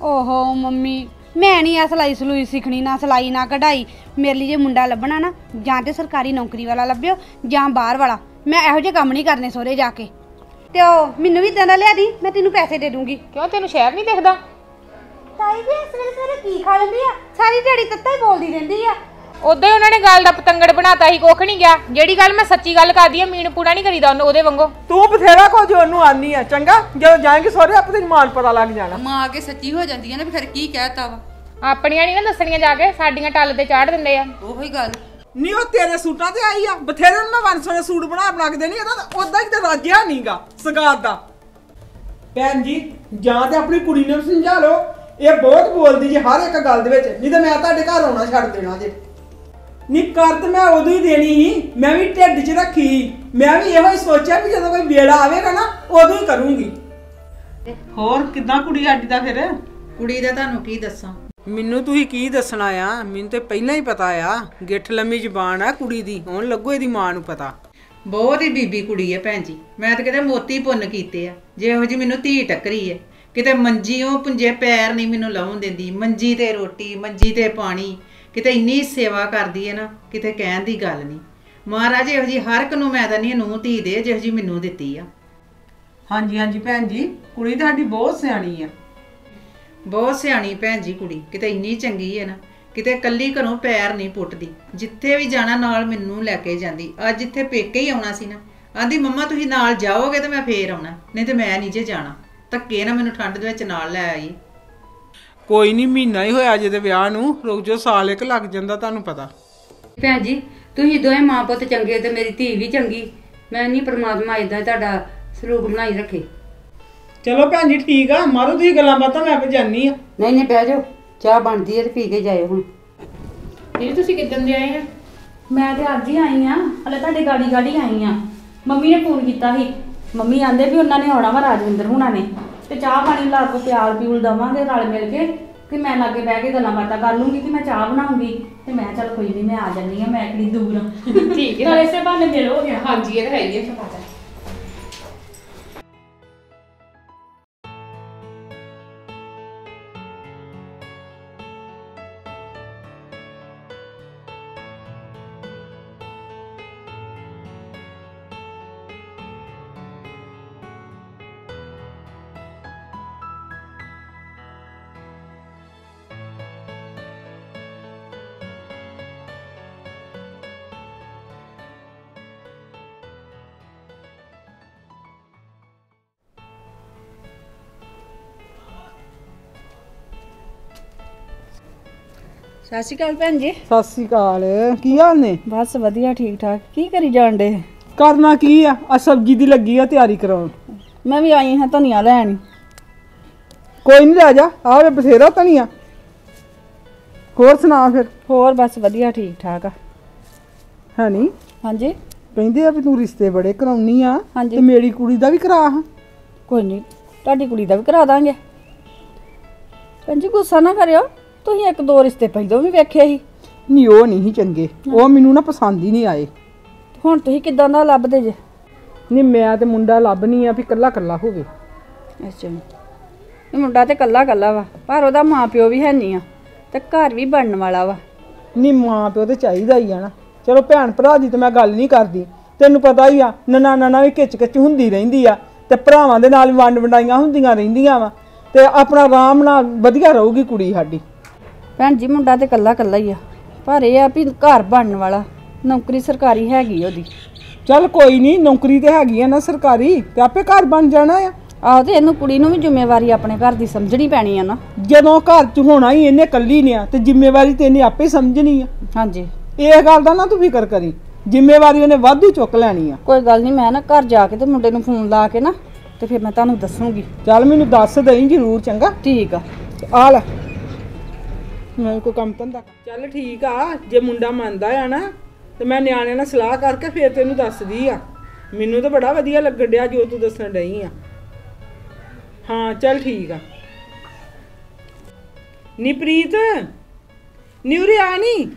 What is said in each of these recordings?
ओहो मम्मी मैं नहीं आ सिलाई सलूई सीखनी ना सिलाई ना कढ़ाई। मेरे लिए मुंडा लभना ना जां ते सरकारी नौकरी वाला लभ्यो जां बाहर वाला। मैं इहो जे काम नहीं करने सोहरे जाके। ते ओ मैनू भी इदां दा लिया दी, मैं तेनू पैसे दे दूंगी। क्यों तेनू शहर नहीं दिखदा? ताई भी इस वेले सवेरे की खा लैंदी आ, सारी दिहाड़ी तत्ता ही बोलदी रहंदी आ। उदे उन्हां ने गल दा पतंगड़ बनाता ही कुछ नहीं गया। जेड़ी गल मैं सच्ची गल करदी आ मीन पूरा नहीं करीदा ओदे वांगो। तू बथेरा कुछ ओनू आनी आ चंगा, जदों जाएंगे सोहरे आपे तेरी मां पता लग जाना। मां आके सच्ची हो जांदी है ना, फिर की कहता वा अपनियां नहीं ना दसणियां जाके, साडियां टल ते चाढ़ दिंदे आ। ओही गल नहीं वो तेरे सूटां ते आई आ, बथेरे मैं 100 सूट बना के देनी एदा ओदा ही ते राजिया नहींगा सगात दा। भैन जी जां ते अपनी कुड़ी नूं समझा लो, ये बहुत बोलदी जी हर एक गल दे विच, नहीं ते मैं तुहाडे घर आउणा छड्ड देना जे। नी कर ते मैं उदों ही देनी ही, मैं भी ढिड च रखी ही, मैं भी इहो ही सोचा भी जदों कोई वेला आवेगा ना उदों ही करूंगी। होर किदां कुड़ी साडी दा फिर? कुड़ी दा तुहानू की दस्सां? ਮੈਨੂੰ ਤੁਸੀਂ ਕੀ ਦੱਸਣਾ ਆ, ਮੈਨੂੰ ਤੇ ਪਹਿਲਾਂ ਹੀ ਪਤਾ ਆ। ਗਿੱਠ ਲੰਮੀ ਜ਼ਬਾਨ ਆ ਕੁੜੀ ਦੀ, ਹੁਣ ਲੱਗੋ ਇਹਦੀ ਮਾਂ ਨੂੰ ਪਤਾ। ਬਹੁਤ ਹੀ ਬੀਬੀ ਕੁੜੀ ਹੈ ਭੈਣ ਜੀ, ਮੈਂ ਤਾਂ ਕਿਤੇ ਮੋਤੀ ਪੁੰਨ ਕੀਤੇ ਆ ਜੇ ਇਹੋ ਜੀ ਮੈਨੂੰ ਧੀ ਟੱਕਰੀ ਹੈ। ਕਿਤੇ ਮੰਜੀਓਂ ਪੁੰਜੇ ਪੈਰ ਨਹੀਂ ਮੈਨੂੰ ਲਾਉਣ ਦਿੰਦੀ, ਮੰਜੀ ਤੇ ਰੋਟੀ ਮੰਜੀ ਤੇ ਪਾਣੀ, ਕਿਤੇ ਇੰਨੀ ਸੇਵਾ ਕਰਦੀ ਹੈ ਨਾ ਕਿਤੇ ਕਹਿਣ ਦੀ ਗੱਲ ਨਹੀਂ। ਮਹਾਰਾਜ ਇਹੋ ਜੀ ਹਰ ਇੱਕ ਨੂੰ ਮੈਂ ਤਾਂ ਨਹੀਂ ਨੂੰਹ ਧੀ ਦੇ ਜਿਹੋ ਜੀ ਮੈਨੂੰ ਦਿੱਤੀ ਆ। ਹਾਂਜੀ ਹਾਂਜੀ ਭੈਣ ਜੀ, ਕੁੜੀ ਤੁਹਾਡੀ ਬਹੁਤ ਸਿਆਣੀ ਆ। ਬਹੁਤ ਸਿਆਣੀ ਭੈਣ ਜੀ ਕੁੜੀ, ਕਿਤੇ ਇੰਨੀ ਚੰਗੀ ਹੈ ਨਾ ਕਿਤੇ ਕੱਲੀ ਘਰੋਂ ਪੈਰ ਨਹੀਂ ਪੁੱਟਦੀ। ਜਿੱਥੇ ਵੀ ਜਾਣਾ ਨਾਲ ਮੈਨੂੰ ਲੈ ਕੇ ਜਾਂਦੀ। ਅੱਜ ਇੱਥੇ ਪੇਕੇ ਹੀ ਆਉਣਾ ਸੀ ਨਾ, ਆਂਦੀ ਮੰਮਾ ਤੁਸੀਂ ਨਾਲ ਜਾਓਗੇ ਤੇ ਮੈਂ ਫੇਰ ਆਉਣਾ, ਨਹੀਂ ਤੇ ਮੈਂ ਨਹੀਂ ਜੇ ਜਾਣਾ। ਧੱਕੇ ਨਾ ਮੈਨੂੰ ਠੰਡ ਦੇ ਵਿੱਚ ਨਾਲ ਲੈ ਆਈ। ਕੋਈ ਨਹੀਂ, ਮਹੀਨਾ ਹੀ ਹੋਇਆ ਜੇ ਤੇ ਵਿਆਹ ਨੂੰ, ਰੁਕ ਜੋ ਸਾਲ ਇੱਕ ਲੱਗ ਜਾਂਦਾ ਤੁਹਾਨੂੰ ਪਤਾ। ਭੈਣ ਜੀ ਤੁਸੀਂ ਦੋਵੇਂ ਮਾਂ ਪੁੱਤ ਚੰਗੇ ਤੇ ਮੇਰੀ ਧੀ ਵੀ ਚੰਗੀ। ਮੈਂ ਨਹੀਂ ਪਰਮਾਤਮਾ ਇਦਾਂ ਤੁਹਾਡਾ ਸਲੂਕ ਬਣਾਈ ਰੱਖੇ। ਚਲੋ ਭੈਣ ਜੀ ਠੀਕ ਆ, ਮਾਰੋ ਤੁਸੀਂ ਗੱਲਾਂ ਬਾਤਾਂ, ਮੈਂ ਆਪੇ ਜਾਨੀ ਆ। ਨਹੀਂ ਨਹੀਂ ਬਹਿ ਜਾਓ, ਚਾਹ ਬਣਦੀ ਹੈ ਤੇ ਪੀ ਕੇ ਜਾਇਓ ਹੁਣ। ਦੀਦੀ ਤੁਸੀਂ ਕਿੱਦਣ ਦੇ ਆਏ ਆ? ਮੈਂ ਤੇ ਅੱਜ ਹੀ ਆਈ ਆ, ਹਲੇ ਤੁਹਾਡੇ ਗਾੜੀ ਆਈ ਆ। ਮੰਮੀ ਨੇ ਫੋਨ ਕੀਤਾ ਸੀ, ਮੰਮੀ ਆਂਦੇ ਵੀ ਉਹਨਾਂ ਨੇ ਆਉਣਾ ਵਾ ਰਾਜਵਿੰਦਰ ਹੁਣਾਂ ਨੇ, ਤੇ ਚਾਹ ਪਾਣੀ ਲਾ ਕੇ ਪਿਆਲ ਪਿਉਲ ਦਵਾਂਗੇ ਰਲ ਮਿਲ ਕੇ, ਕਿ ਮੈਂ ਲਾਗੇ ਬਹਿ ਕੇ ਗੱਲਾਂ ਬਾਤਾਂ ਕਰ ਲੂੰਗੀ ਕਿ ਮੈਂ ਚਾਹ ਬਣਾਉਂਗੀ। ਤੇ ਮੈਂ ਚੱਲ ਕੋਈ ਨਹੀਂ ਮੈਂ ਆ ਜਾਂਦੀ ਆ, ਮੈਂ ਕਿਹੜੀ ਦੂਰ ਆ। ਠੀਕ ਹੈ, ਨਾਲੇ ਇਸੇ ਬਹਾਨੇ ਮਿਲ ਹੋ ਗਿਆ। ਹਾਂਜੀ ਇਹ ਤਾਂ ਹੈ ਹੀ ਹੈ। ਸਤਿ ਸ਼੍ਰੀ ਅਕਾਲ ਭੈਣ ਜੀ। ਸਤਿ ਸ਼੍ਰੀ ਅਕਾਲ, ਕੀ ਹਾਲ ਨੇ? ਬਸ ਵਧੀਆ ਠੀਕ ਠਾਕ। ਕੀ ਕਰੀ ਜਾਣ ਡੇ? ਕਰਨਾ ਕੀ ਆ, ਆ ਸਬਜ਼ੀ ਦੀ ਲੱਗੀ ਆ ਤਿਆਰੀ ਕਰਾਉਣ। ਮੈਂ ਵੀ ਆਈ ਹਾਂ ਧਨੀਆ ਲੈਣ। ਕੋਈ ਨਹੀਂ ਲੈ ਜਾ, ਆਹ ਬਥੇਰਾ ਧਨੀਆ। ਹੋਰ ਸੁਣਾ ਫਿਰ? ਹੋਰ ਬਸ ਵਧੀਆ ਠੀਕ ਠਾਕ ਆ। ਹੈ ਨੀ? ਹਾਂਜੀ ਕਹਿੰਦੇ ਆ ਵੀ ਤੂੰ ਰਿਸ਼ਤੇ ਬੜੇ ਕਰਾਉਣੀ ਆ, ਹਾਂਜੀ। ਤੇ ਮੇਰੀ ਕੁੜੀ ਦਾ ਵੀ ਕਰਾ ਹਾਂ। ਕੋਈ ਨਹੀਂ, ਤੁਹਾਡੀ ਕੁੜੀ ਦਾ ਵੀ ਕਰਾ ਦਾਂਗੇ। ਭੈਣ ਜੀ ਗੁੱਸਾ ਨਾ ਕਰਿਓ, ਤੁਸੀਂ ਇੱਕ ਦੋ ਰਿਸ਼ਤੇ ਪਹਿਲਾਂ ਵੀ ਵੇਖੇ ਸੀ। ਨਹੀਂ ਉਹ ਨਹੀਂ ਚੰਗੇ, ਉਹ ਮੈਨੂੰ ਨਾ ਪਸੰਦ ਹੀ ਨਹੀਂ ਆਏ। ਹੁਣ ਤੁਸੀਂ ਕਿੱਦਾਂ ਦਾ ਲੱਭਦੇ ਜੇ? ਨਹੀਂ ਮੈਂ ਤੇ ਮੁੰਡਾ ਲੱਭਣੀ ਆ ਵੀ ਕੱਲਾ ਕੱਲਾ ਹੋਵੇ। ਅੱਛਾ, ਇਹ ਮੁੰਡਾ ਤੇ ਕੱਲਾ ਵਾ, ਪਰ ਉਹਦਾ ਮਾਂ ਪਿਓ ਵੀ ਹੈ ਨਹੀਂ ਆ, ਤੇ ਘਰ ਵੀ ਬਣਨ ਵਾਲਾ ਵਾ। ਨਹੀਂ ਮਾਂ ਪਿਓ ਤੇ ਚਾਹੀਦਾ ਹੀ ਆ ਨਾ। ਚਲੋ ਭੈਣ ਭਰਾ ਦੀ ਤੇ ਮੈਂ ਗੱਲ ਨਹੀਂ ਕਰਦੀ, ਤੈਨੂੰ ਪਤਾ ਹੀ ਆ ਨਨਾਣਾ ਵੀ ਖਿੱਚ ਖਿੱਚ ਹੁੰਦੀ ਰਹਿੰਦੀ ਆ, ਤੇ ਭਰਾਵਾਂ ਦੇ ਨਾਲ ਵੰਡ ਵੰਡਾਈਆਂ ਹੁੰਦੀਆਂ ਰਹਿੰਦੀਆਂ ਵਾ, ਤੇ ਆਪਣਾ ਆਰਾਮ ਨਾਲ ਵਧੀਆ ਰਹੂਗੀ ਕੁੜੀ ਸਾਡੀ। ਭੈਣ ਜੀ ਮੁੰਡਾ ਤੇ ਕੱਲਾ ਹੀ ਆ, ਪਰ ਇਹ ਆ ਵੀ ਘਰ ਬਣਨ ਵਾਲਾ, ਨੌਕਰੀ ਸਰਕਾਰੀ ਹੈਗੀ ਉਹਦੀ। ਚੱਲ ਕੋਈ ਨਹੀਂ, ਨੌਕਰੀ ਤੇ ਹੈਗੀ ਆ ਨਾ ਸਰਕਾਰੀ, ਤੇ ਆਪੇ ਘਰ ਬਣ ਜਾਣਾ ਆ। ਆਹੋ, ਤੇ ਇਹਨੂੰ ਕੁੜੀ ਨੂੰ ਵੀ ਜ਼ਿੰਮੇਵਾਰੀ ਆਪਣੇ ਘਰ ਦੀ ਸਮਝਣੀ ਪੈਣੀ ਆ ਨਾ। ਜਦੋਂ ਘਰ 'ਚ ਹੋਣਾ ਹੀ ਇਹਨੇ ਕੱਲੀ ਨੇ ਆ, ਤੇ ਜ਼ਿੰਮੇਵਾਰੀ ਤੇ ਇਹਨੇ ਆਪੇ ਸਮਝਣੀ ਆ। ਹਾਂਜੀ, ਇਹ ਗੱਲ ਦਾ ਨਾ ਤੂੰ ਫਿਕਰ ਕਰੀ, ਜ਼ਿੰਮੇਵਾਰੀ ਉਹਨੇ ਵਾਧੂ ਚੁੱਕ ਲੈਣੀ ਆ। ਕੋਈ ਗੱਲ ਨਹੀਂ, ਮੈਂ ਨਾ ਘਰ ਜਾ ਕੇ ਤੇ ਮੁੰਡੇ ਨੂੰ ਫੋਨ ਲਾ ਕੇ ਨਾ, ਤੇ ਫਿਰ ਮੈਂ ਤੁਹਾਨੂੰ ਦੱਸੂਗੀ। ਚੱਲ ਮੈਨੂੰ ਦੱਸ ਦੇਈਂ ਜ਼ਰੂਰ, ਚੰਗਾ? ਠੀਕ ਆ, ਆ ਲੈ ਮੈਂ ਕੋਈ ਕੰਮ ਧੰਦਾ। ਚੱਲ ਠੀਕ ਆ, ਜੇ ਮੁੰਡਾ ਮੰਨਦਾ ਆ ਨਾ ਤੇ ਮੈਂ ਨਿਆਣਿਆਂ ਨਾਲ ਸਲਾਹ ਕਰਕੇ ਫਿਰ ਤੈਨੂੰ ਦੱਸਦੀ ਆ। ਮੈਨੂੰ ਤਾਂ ਬੜਾ ਵਧੀਆ ਲੱਗਣ ਡਿਆ ਜੋ ਤੂੰ ਦੱਸਣ ਡਈ ਆ। ਹਾਂ ਚੱਲ ਠੀਕ ਆ। ਨੀ ਪ੍ਰੀਤ, ਨਿਉਰੀ ਆ ਨੀ।